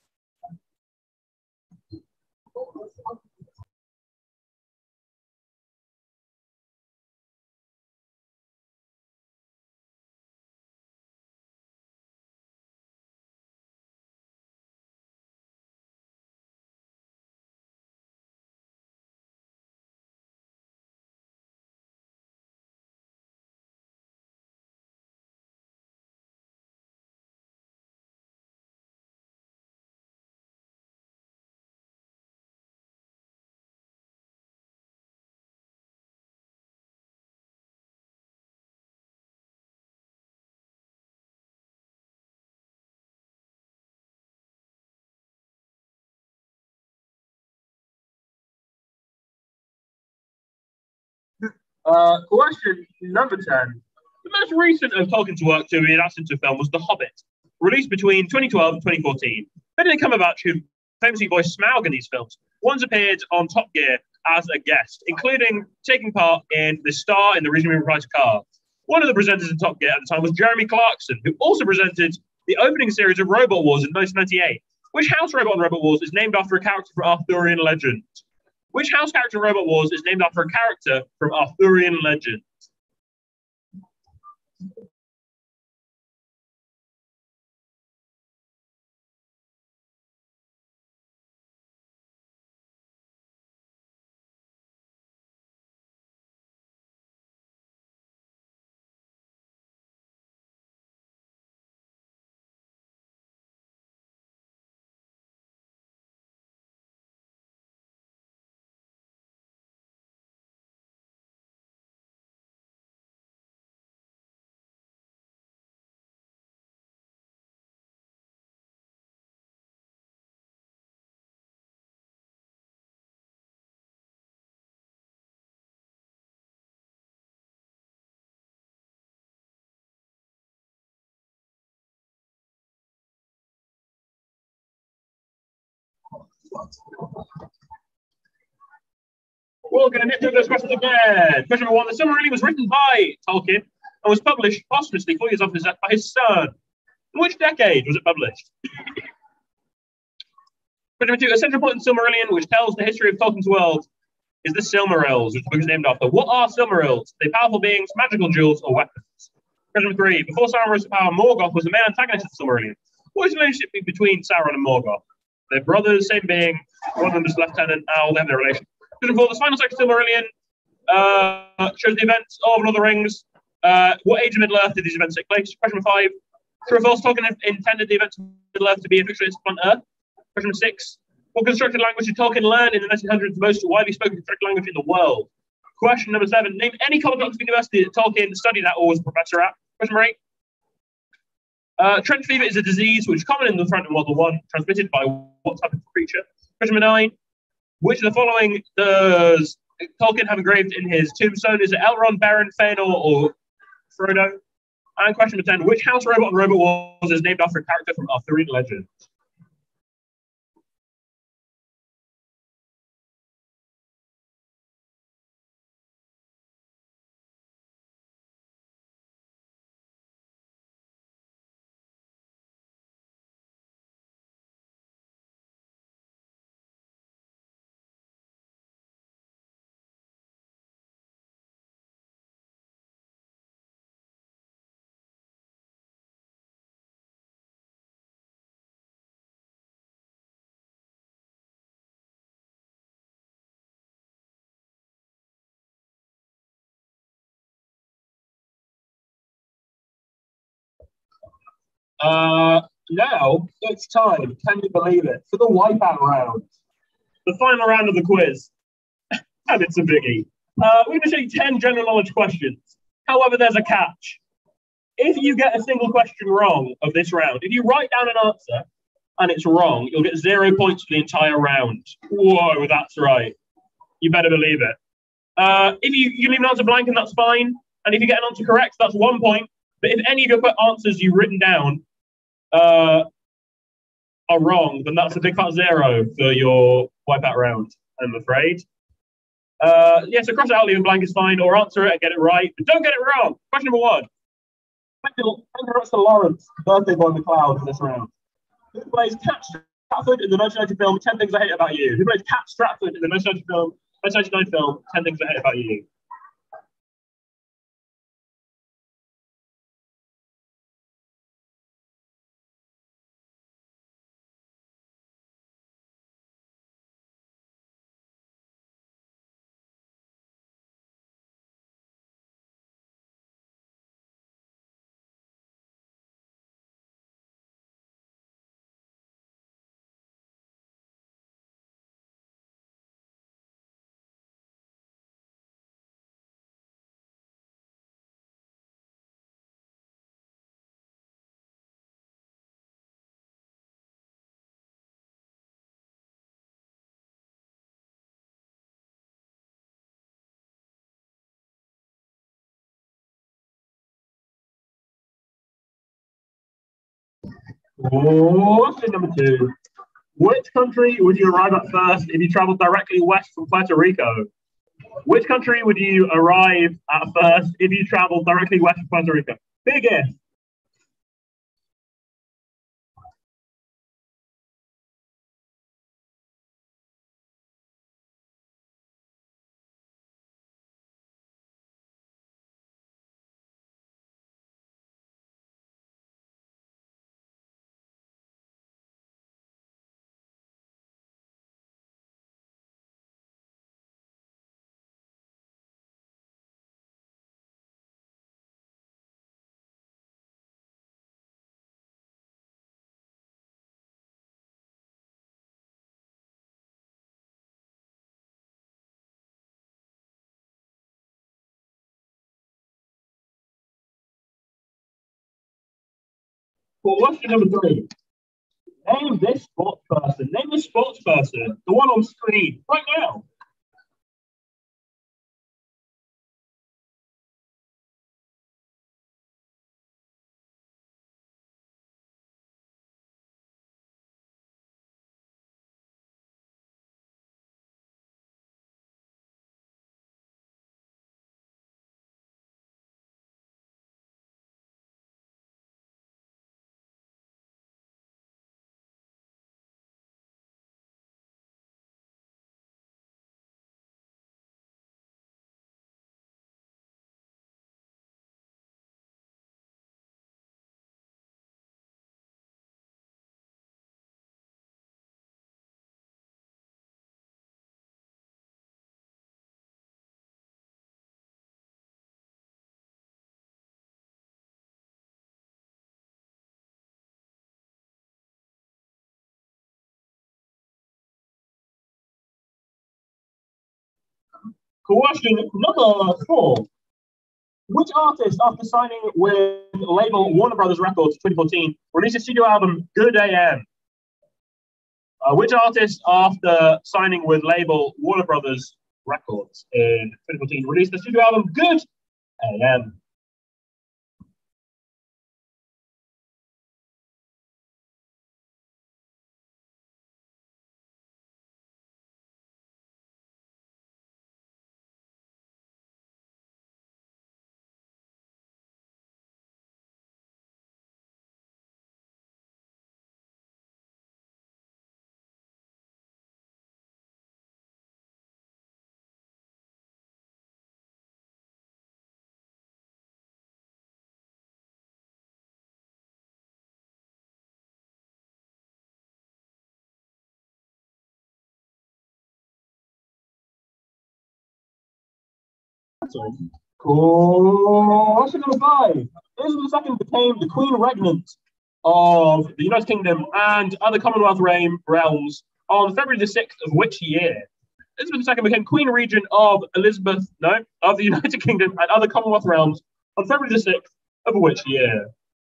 Question number 10. The most recent of Tolkien's work to be adapted into film was The Hobbit, released between 2012 and 2014. Benedict Cumberbatch, who famously voiced Smaug in these films, once appeared on Top Gear as a guest, including taking part in The Star in the reasonably priced car. One of the presenters in Top Gear at the time was Jeremy Clarkson, who also presented the opening series of Robot Wars in 1998. Which house robot in Robot Wars is named after a character from Arthurian legend? Which house character in Robot Wars is named after a character from Arthurian legend? We're going to nip through those questions again. Question number 1. The Silmarillion was written by Tolkien and was published posthumously 4 years after his death by his son. In which decade was it published? Question number 2. A central point in Silmarillion, which tells the history of Tolkien's world, is the Silmarils, which the book is named after. What are Silmarils? Are they powerful beings, magical jewels, or weapons? Question number 3. Before Sauron rose to power, Morgoth was the main antagonist of the Silmarillion. What is the relationship between Sauron and Morgoth? They're brothers, same being. One of them is lieutenant. They have their relation. Question 4. The final section of Silmarillion shows the events of Lord of the Rings. What age of Middle Earth did these events take place? Question number 5. True or false, Tolkien intended the events of Middle Earth to be fictionalized upon Earth? Question number 6. What constructed language did Tolkien learn in the 1900s, the most widely spoken constructed language in the world? Question number 7. Name any college or university that Tolkien studied at or was a professor at. Question number 8. Trench fever is a disease which is common in the front of World War I, transmitted by what type of creature? Question number 9. Which of the following does Tolkien have engraved in his tombstone? Is it Elrond, Beren, Fëanor, or Frodo? And question number 10. Which house robot on Robot Wars is named after a character from Arthurian legend? Now it's time, can you believe it, for the wipeout round. The final round of the quiz. And it's a biggie. We're going to show you 10 general knowledge questions. However, there's a catch. If you get a single question wrong of this round, if you write down an answer and it's wrong, you'll get 0 points for the entire round. Whoa, that's right. You better believe it. If you leave an answer blank, and that's fine. And if you get an answer correct, that's 1 point. But if any of your answers you've written down are wrong, then that's a big fat 0 for your wipeout round, I'm afraid. So cross it out, leave it blank is fine, or answer it and get it right, but don't get it wrong. Question number 1. Congrats to Lawrence, birthday boy McCloud in this round. Who plays Cat Stratford in the 1990 film 10 Things I Hate About You? Who plays Cat Stratford in the 1999 film 10 Things I Hate About You? Question number 2. Which country would you arrive at first if you traveled directly west from Puerto Rico? Which country would you arrive at first if you traveled directly west from Puerto Rico? Big if. Question number 3. Name this sports person. Name the sports person. The one on screen right now. Question number 4. Which artist, after signing with label Warner Brothers Records 2014, released a studio album Good AM? Which artist, after signing with label Warner Brothers Records in 2014, released the studio album Good AM? Question number 5. Elizabeth II became the Queen Regnant of the United Kingdom and other Commonwealth realms on February the 6th of which year? Elizabeth II became Queen Regent of of the United Kingdom and other Commonwealth realms on February the 6th of which year?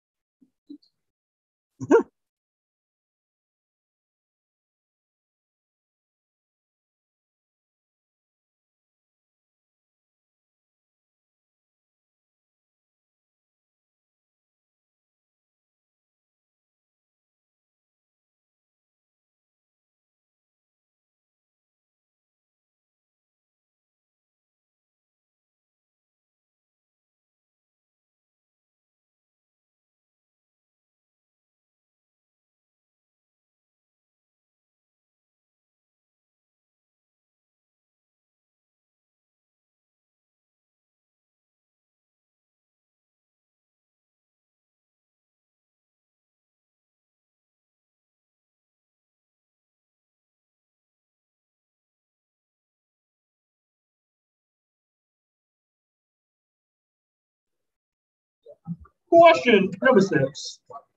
Question number 6.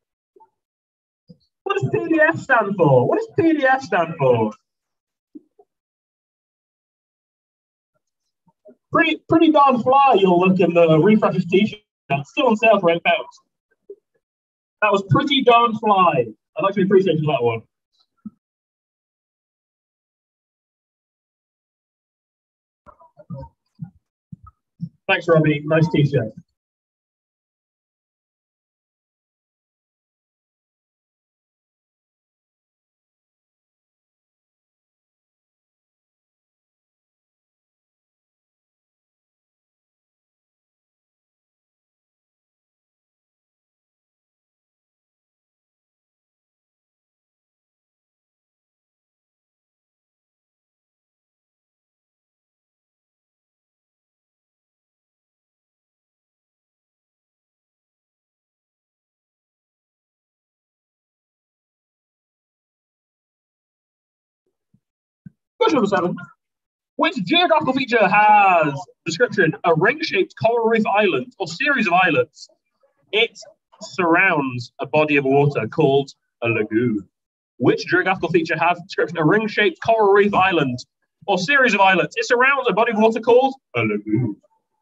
What does PDF stand for? What does PDF stand for? Pretty darn fly, you'll look in the Refreshers t-shirt. Still on sale for £8. That was pretty darn fly. I'd like to be appreciated for that one. Thanks, Robbie. Nice t-shirt. Question number 7. Which geographical feature has description a ring-shaped coral reef island or series of islets? It surrounds a body of water called a lagoon. Which geographical feature has description a ring-shaped coral reef island or series of islets? It surrounds a body of water called a lagoon.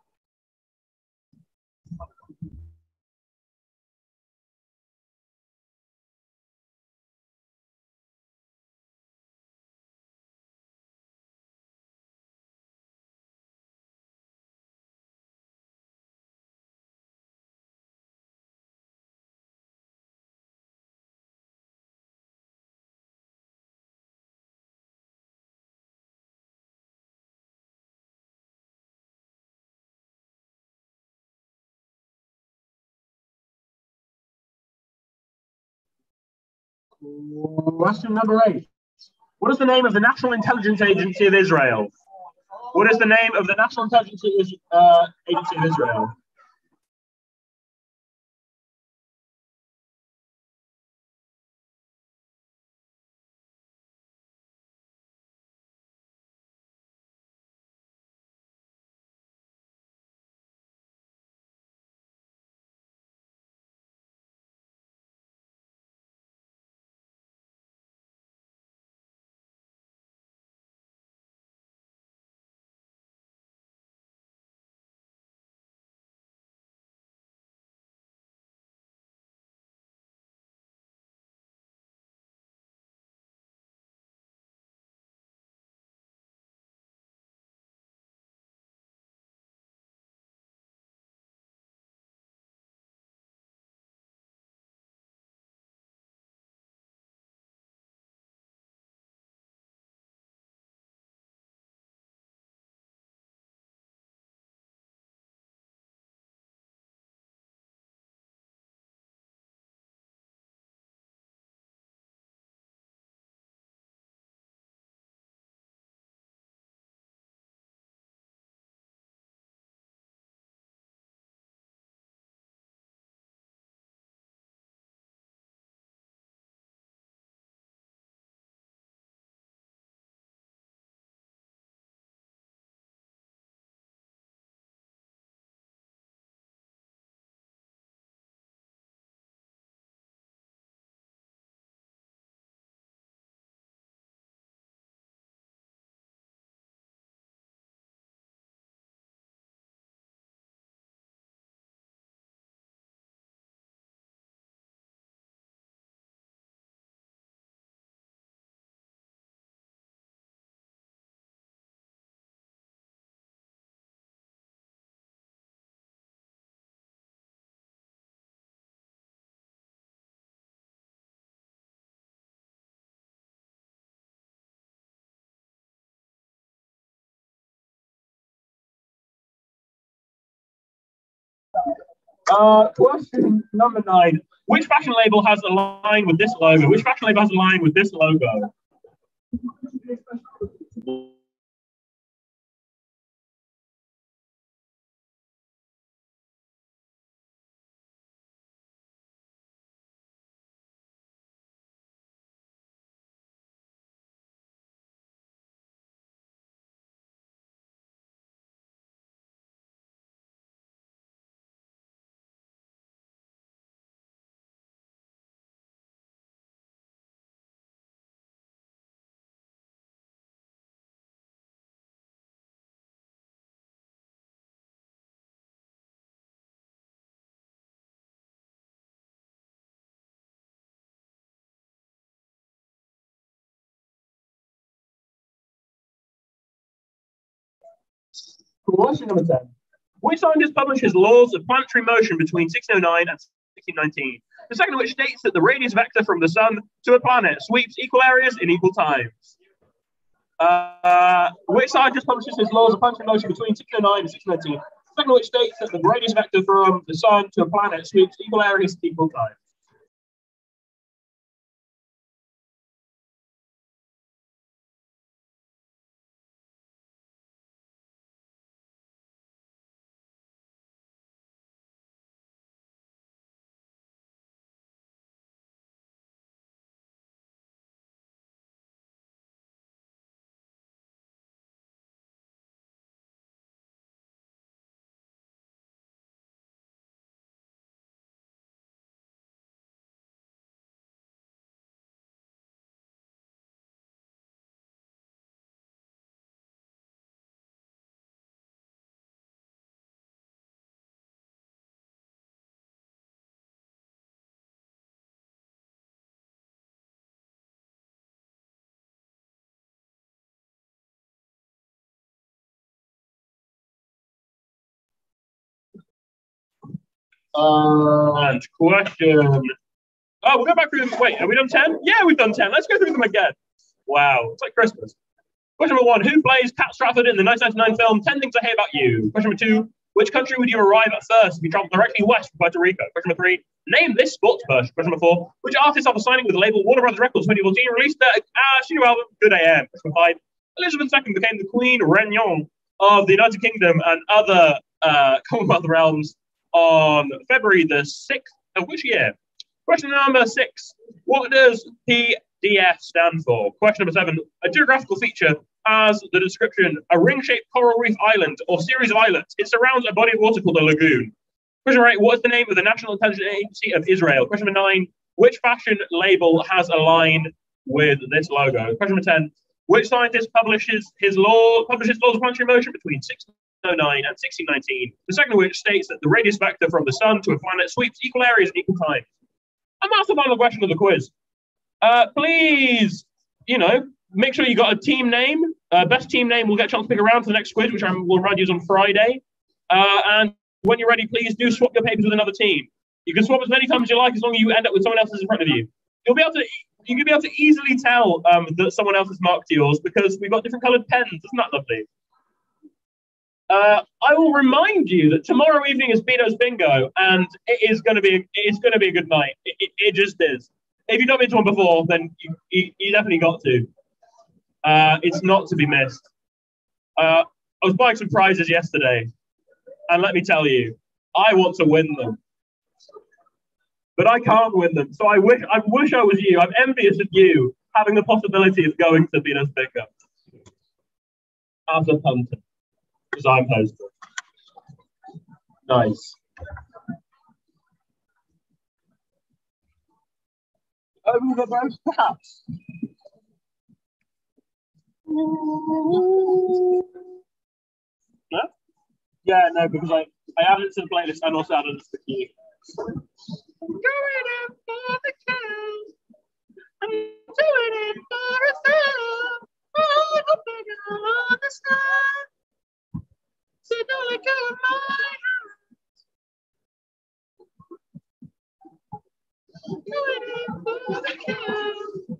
Question number 8. What is the name of the National Intelligence Agency of Israel? What is the name of the National Intelligence Agency of Israel? Question number 9. Which fashion label has a line with this logo? Which fashion label has a line with this logo? Question number 10. Which scientist published his laws of planetary motion between 1609 and 1619? The second of which states that the radius vector from the sun to a planet sweeps equal areas in equal times. Which scientist publishes his laws of planetary motion between 1609 and 1619? The second of which states that the radius vector from the sun to a planet sweeps equal areas in equal times. And question. Oh, we'll go back through them. Wait, have we done 10? Yeah, we've done 10. Let's go through them again. Wow, it's like Christmas. Question number 1. Who plays Pat Stratford in the 1999 film 10 Things I Hate About You? Question number 2. Which country would you arrive at first if you traveled directly west from Puerto Rico? Question number 3. Name this sports person. Question number 4. Which artist after signing with the label Warner Brothers Records 2014 released their studio album Good AM? Question number 5. Elizabeth II became the Queen Regent of the United Kingdom and other Commonwealth realms on February the 6th of which year? Question number 6. What does PDF stand for? Question number 7. A geographical feature has the description a ring-shaped coral reef island or series of islets. It surrounds a body of water called a lagoon. Question number 8. What is the name of the National Intelligence Agency of Israel? Question number 9. Which fashion label has a line with this logo? Question number 10. Which scientist publishes laws of planetary motion between 1609 and 1619? The second of which states that the radius vector from the sun to a planet sweeps equal areas in equal times. And that's the final question of the quiz. Please, make sure you got a team name. Best team name will get a chance to pick around for the next quiz, which I will run on Friday. And when you're ready, please do swap your papers with another team. You can swap as many times as you like, as long as you end up with someone else's in front of you. You can be able to easily tell that someone else has marked yours because we've got different coloured pens. Isn't that lovely? I will remind you that tomorrow evening is Beano's Bingo, and it is going to be a good night. It just is. If you've not been to one before, then you definitely got to. It's not to be missed. I was buying some prizes yesterday, and let me tell you, I want to win them, but I can't win them. So I wish I was you. I'm envious of you having the possibility of going to Beano's Bingo as a punter. Because I'm hosting. Nice. Over the roast, perhaps. No? Yeah, no, because I added it to the playlist and also added it to the queue. Going in for the count. I'm doing it for a sound. I'm hoping on the sky. So don't let go of my hand. Going in for the count.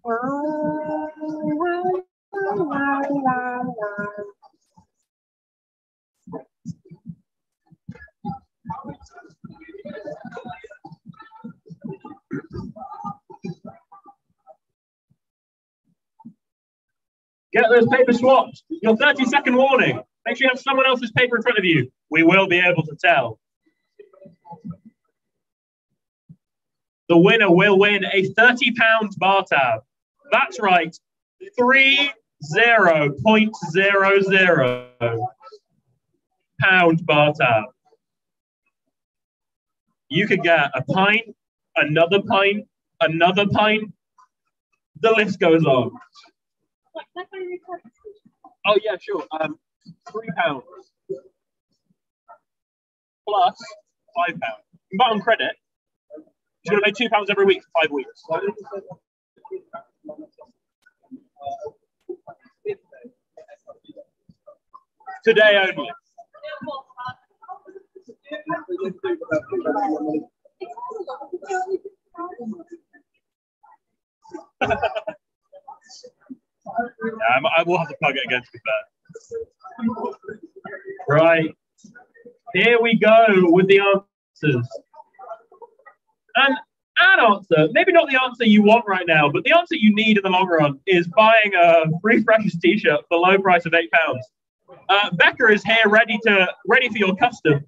Get those papers swapped. Your 30-second warning. Make sure you have someone else's paper in front of you. We will be able to tell. The winner will win a £30 bar tab. That's right, 30.00 pound bar tab. You could get a pint, another pint, another pint. The list goes on. Oh yeah, sure. £3 plus £5. You can buy on credit. You're going to pay £2 every week for 5 weeks. Today only. Yeah, I will have to plug it again, to be fair. Right. Here we go with the answers. And an answer, maybe not the answer you want right now, but the answer you need in the long run is buying a Free Freshers t-shirt for the low price of £8. Becca is here ready for your custom.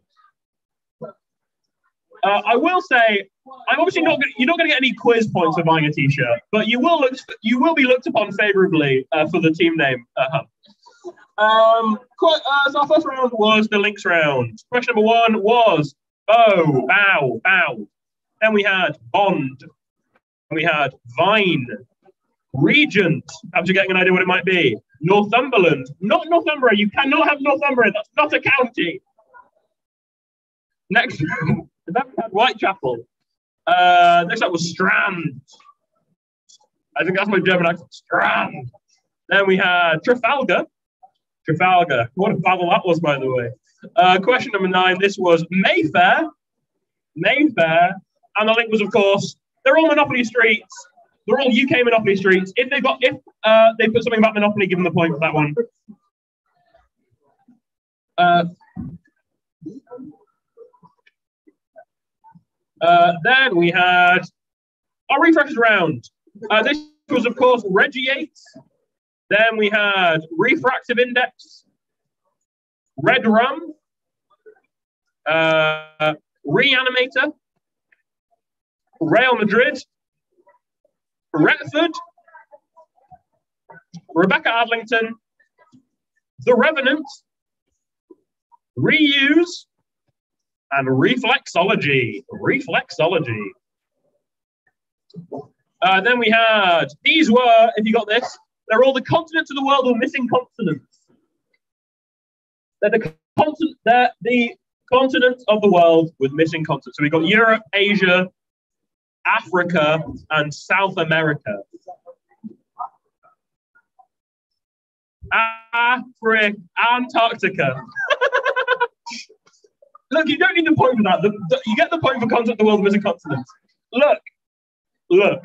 I will say, I'm obviously you're not going to get any quiz points for buying a t-shirt, but you will be looked upon favourably for the team name. So our first round was the links round. Question number 1 was bow, bow, bow. Then we had Bond. Then we had Vine. Regent. Perhaps you're getting an idea what it might be. Northumberland. Not Northumbria. You cannot have Northumbria. That's not a county. Next, then we had Whitechapel. Next up was Strand. I think that's my German accent. Strand. Then we had Trafalgar. Trafalgar. What a babble that was, by the way. Question number 9. This was Mayfair. Mayfair. And the link was, of course, they're all Monopoly streets. They're all UK Monopoly streets. If they put something about Monopoly, give them the point for that one. Then we had our refreshers round. This was, of course, Reggie Yates. Then we had Refractive Index, Red Rum, Reanimator, Real Madrid, Retford, Rebecca Adlington, The Revenant, Reuse, and Reflexology. Reflexology. Then we had, these were, if you got this, they're all the continents of the world with missing consonants. They're the continents of the world with missing consonants. So we've got Europe, Asia, Africa, and South America. Antarctica. Look, you don't need the point for that. You get the point for continent of the world with missing consonants. Look.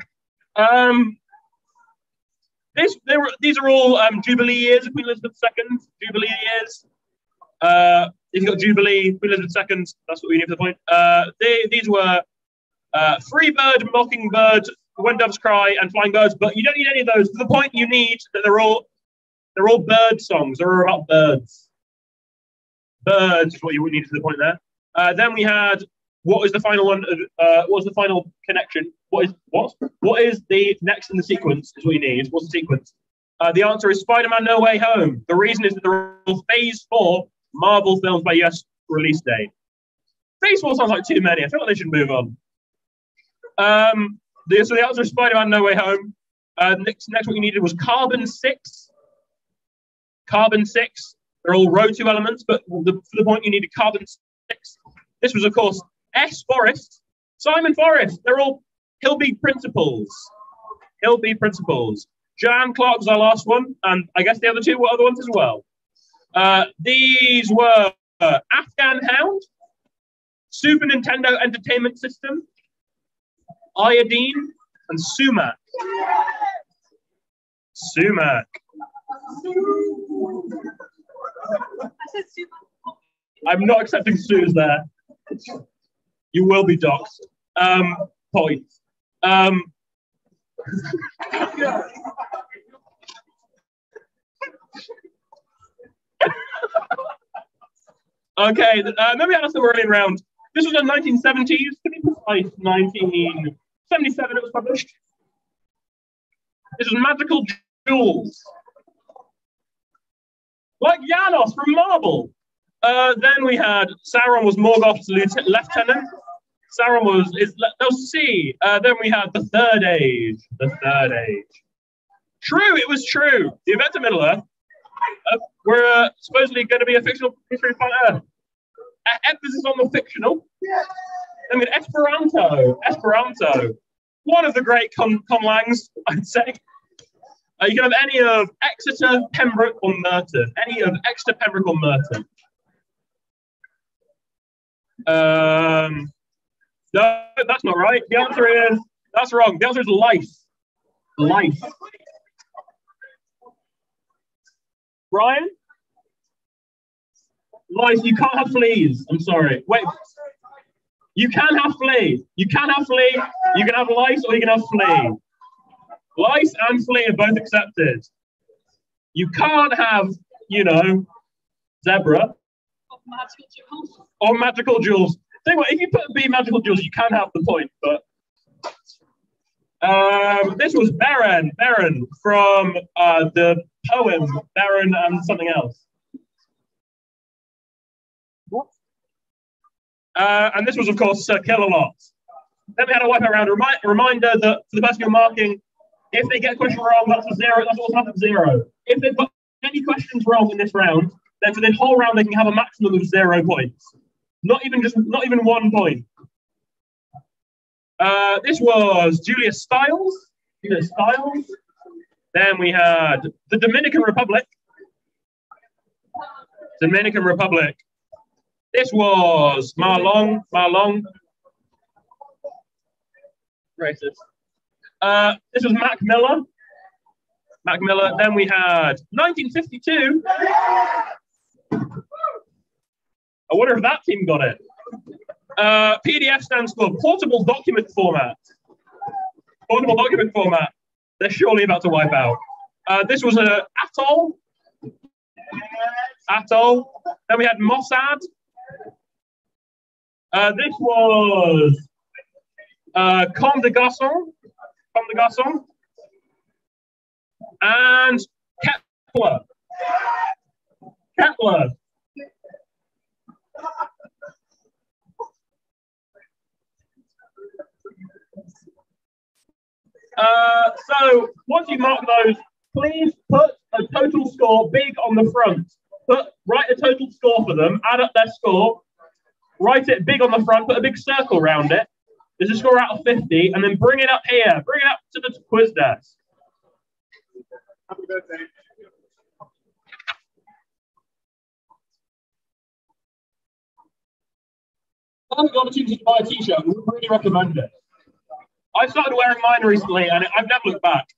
These are all Jubilee years of Queen Elizabeth II. Jubilee years. If you got Jubilee, Queen Elizabeth II, that's what we need for the point. These were Free Bird, Mockingbird, When Doves Cry, and Flying Birds. But you don't need any of those. For the point, you need that they're all bird songs. They're all about birds. Birds is what you would need for the point there. Then we had, what is the final one? What was the final connection? What is the next in the sequence is what you need. What's the sequence? The answer is Spider-Man No Way Home. The reason is that there are Phase 4 Marvel films by US release date. Phase 4 sounds like too many. I feel like they should move on. So the answer is Spider-Man No Way Home. Next what you needed was Carbon 6. Carbon 6. They're all row 2 elements, but for the point you needed Carbon 6. This was, of course, S. Forrest. Simon Forrest. They're all Hilby Principles. Hilby Principles. Joanne Clark was our last one, and I guess the other two were other ones as well. These were Afghan Hound, Super Nintendo Entertainment System, Iodine, and Sumac. Sumac. I'm not accepting Sue's there. You will be doxxed. Points. Okay, then we had a Silmarillion round. This was in the 1970s, to be precise, 1977 it was published. This is Magical Jewels. Like Janos from Marvel. Then we had Sauron was Morgoth's lieutenant. Sauron was C. Then we had the Third Age. The Third Age. True, it was true. The events of Middle Earth were supposedly going to be a fictional history of planet Earth. Emphasis on the fictional. I mean, Esperanto. One of the great conlangs, I'd say. You can have any of Exeter, Pembroke, or Merton. Any of Exeter, Pembroke, or Merton. No, that's not right. The answer is, that's wrong. The answer is lice. Lice. Brian? Lice, you can't have fleas. I'm sorry. Wait. You can have flea. You can have flea. You can have lice or you can have flea. Lice and flea are both accepted. You can't have, zebra. Or magical jewels. Tell you what, if you put B magical jewels, you can have the point, but this was Beren from the poem Beren and something else. What? And this was, of course, Sir Kill-A-Lot. Then we had a wipe around. Reminder that for the person you're marking, if they get a question wrong, that's a zero. That's automatic zero. If they've got any questions wrong in this round, then for the whole round they can have a maximum of 0 points. Not even 1 point. This was Julius Stiles. Then we had the Dominican Republic. This was Marlong. Racist. This was Mac Miller. Then we had 1952. I wonder if that team got it. PDF stands for Portable Document Format. They're surely about to wipe out. This was a Atoll. Then we had Mossad. This was Comme des Garçons. And Kepler. So once you mark those, please put a total score big on the front. Write a total score for them, add up their score, write it big on the front, put a big circle around it. There's a score out of 50, and then bring it up here. Bring it up to the quiz desk. Happy birthday. I haven't got an opportunity to buy a t-shirt. We would really recommend it. I started wearing mine recently, and I've never looked back.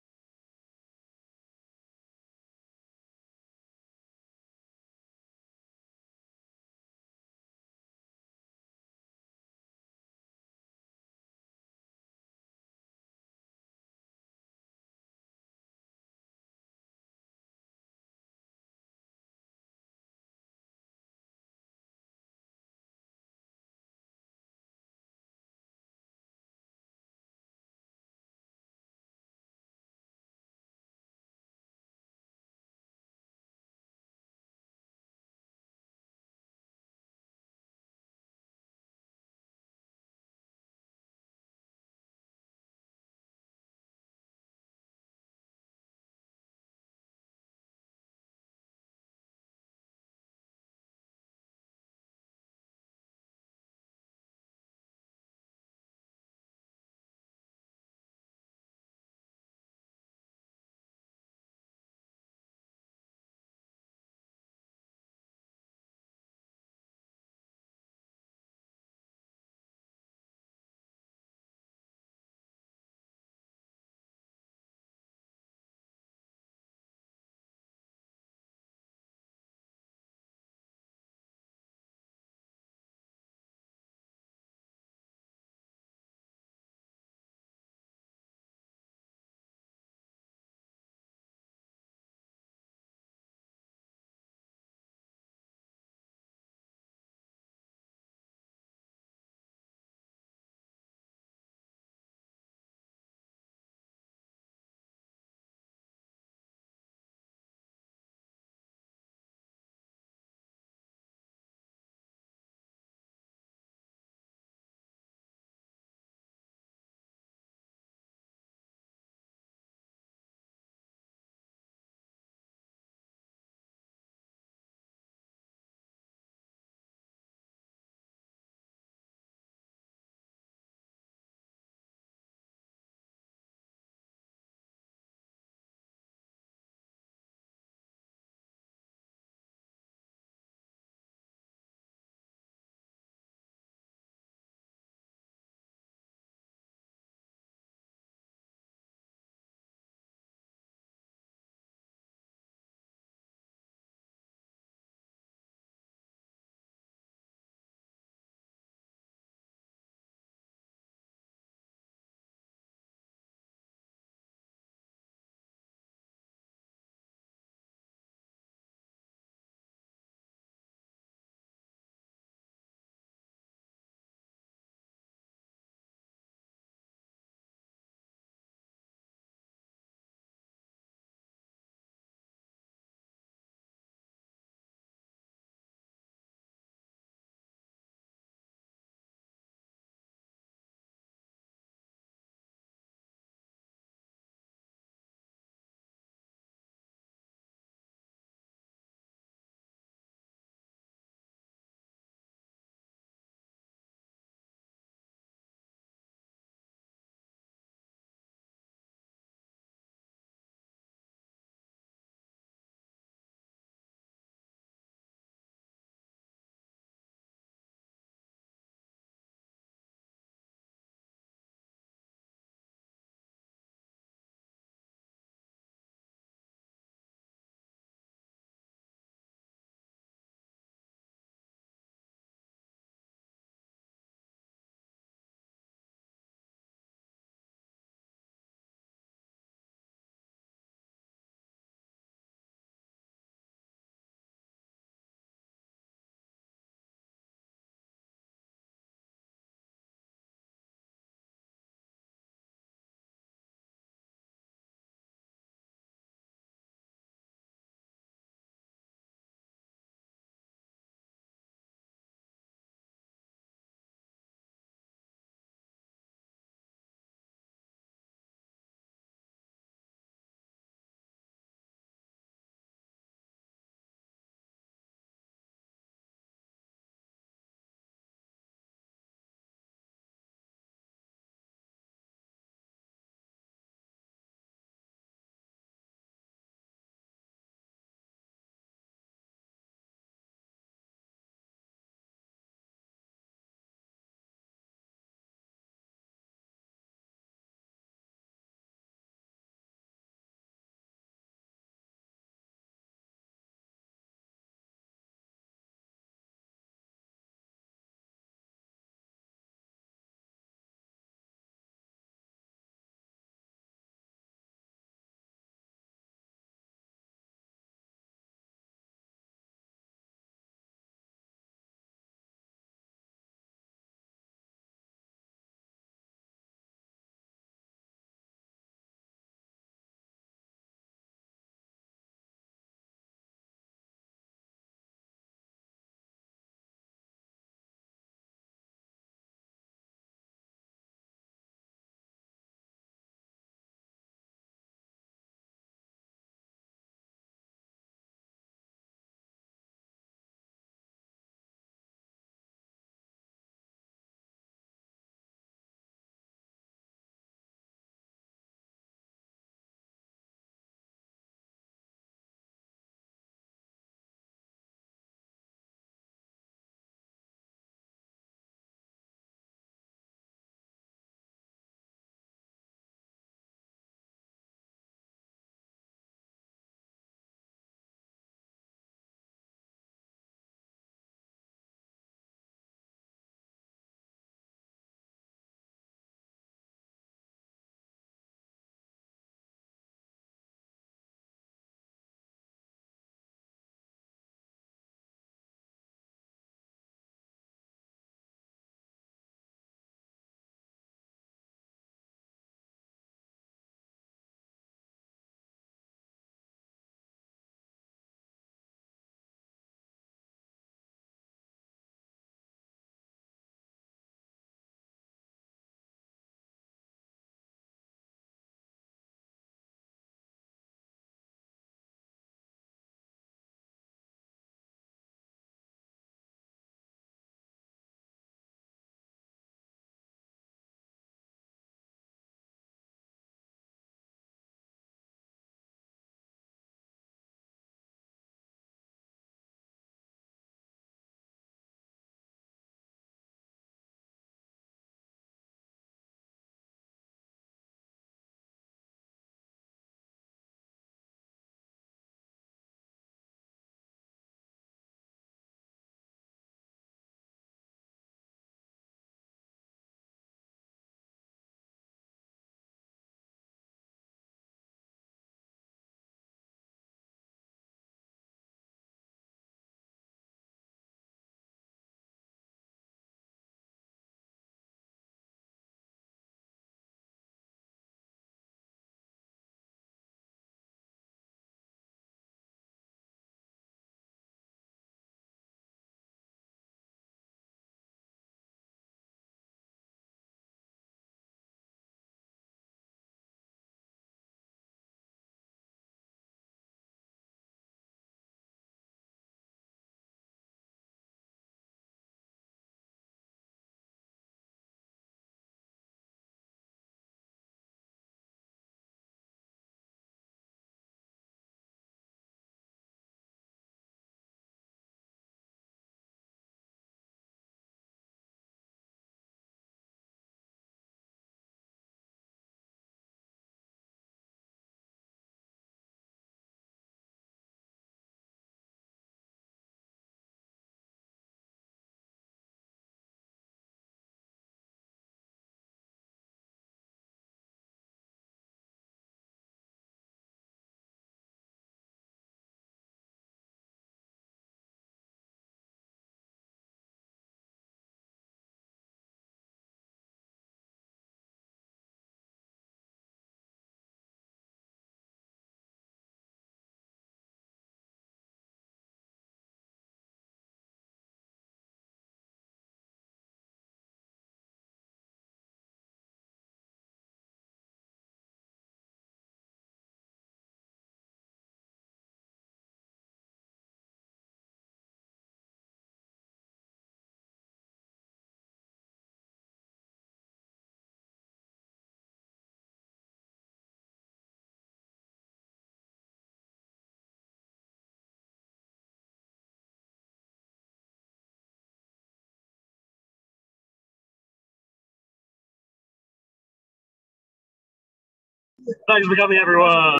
Thanks for coming, everyone.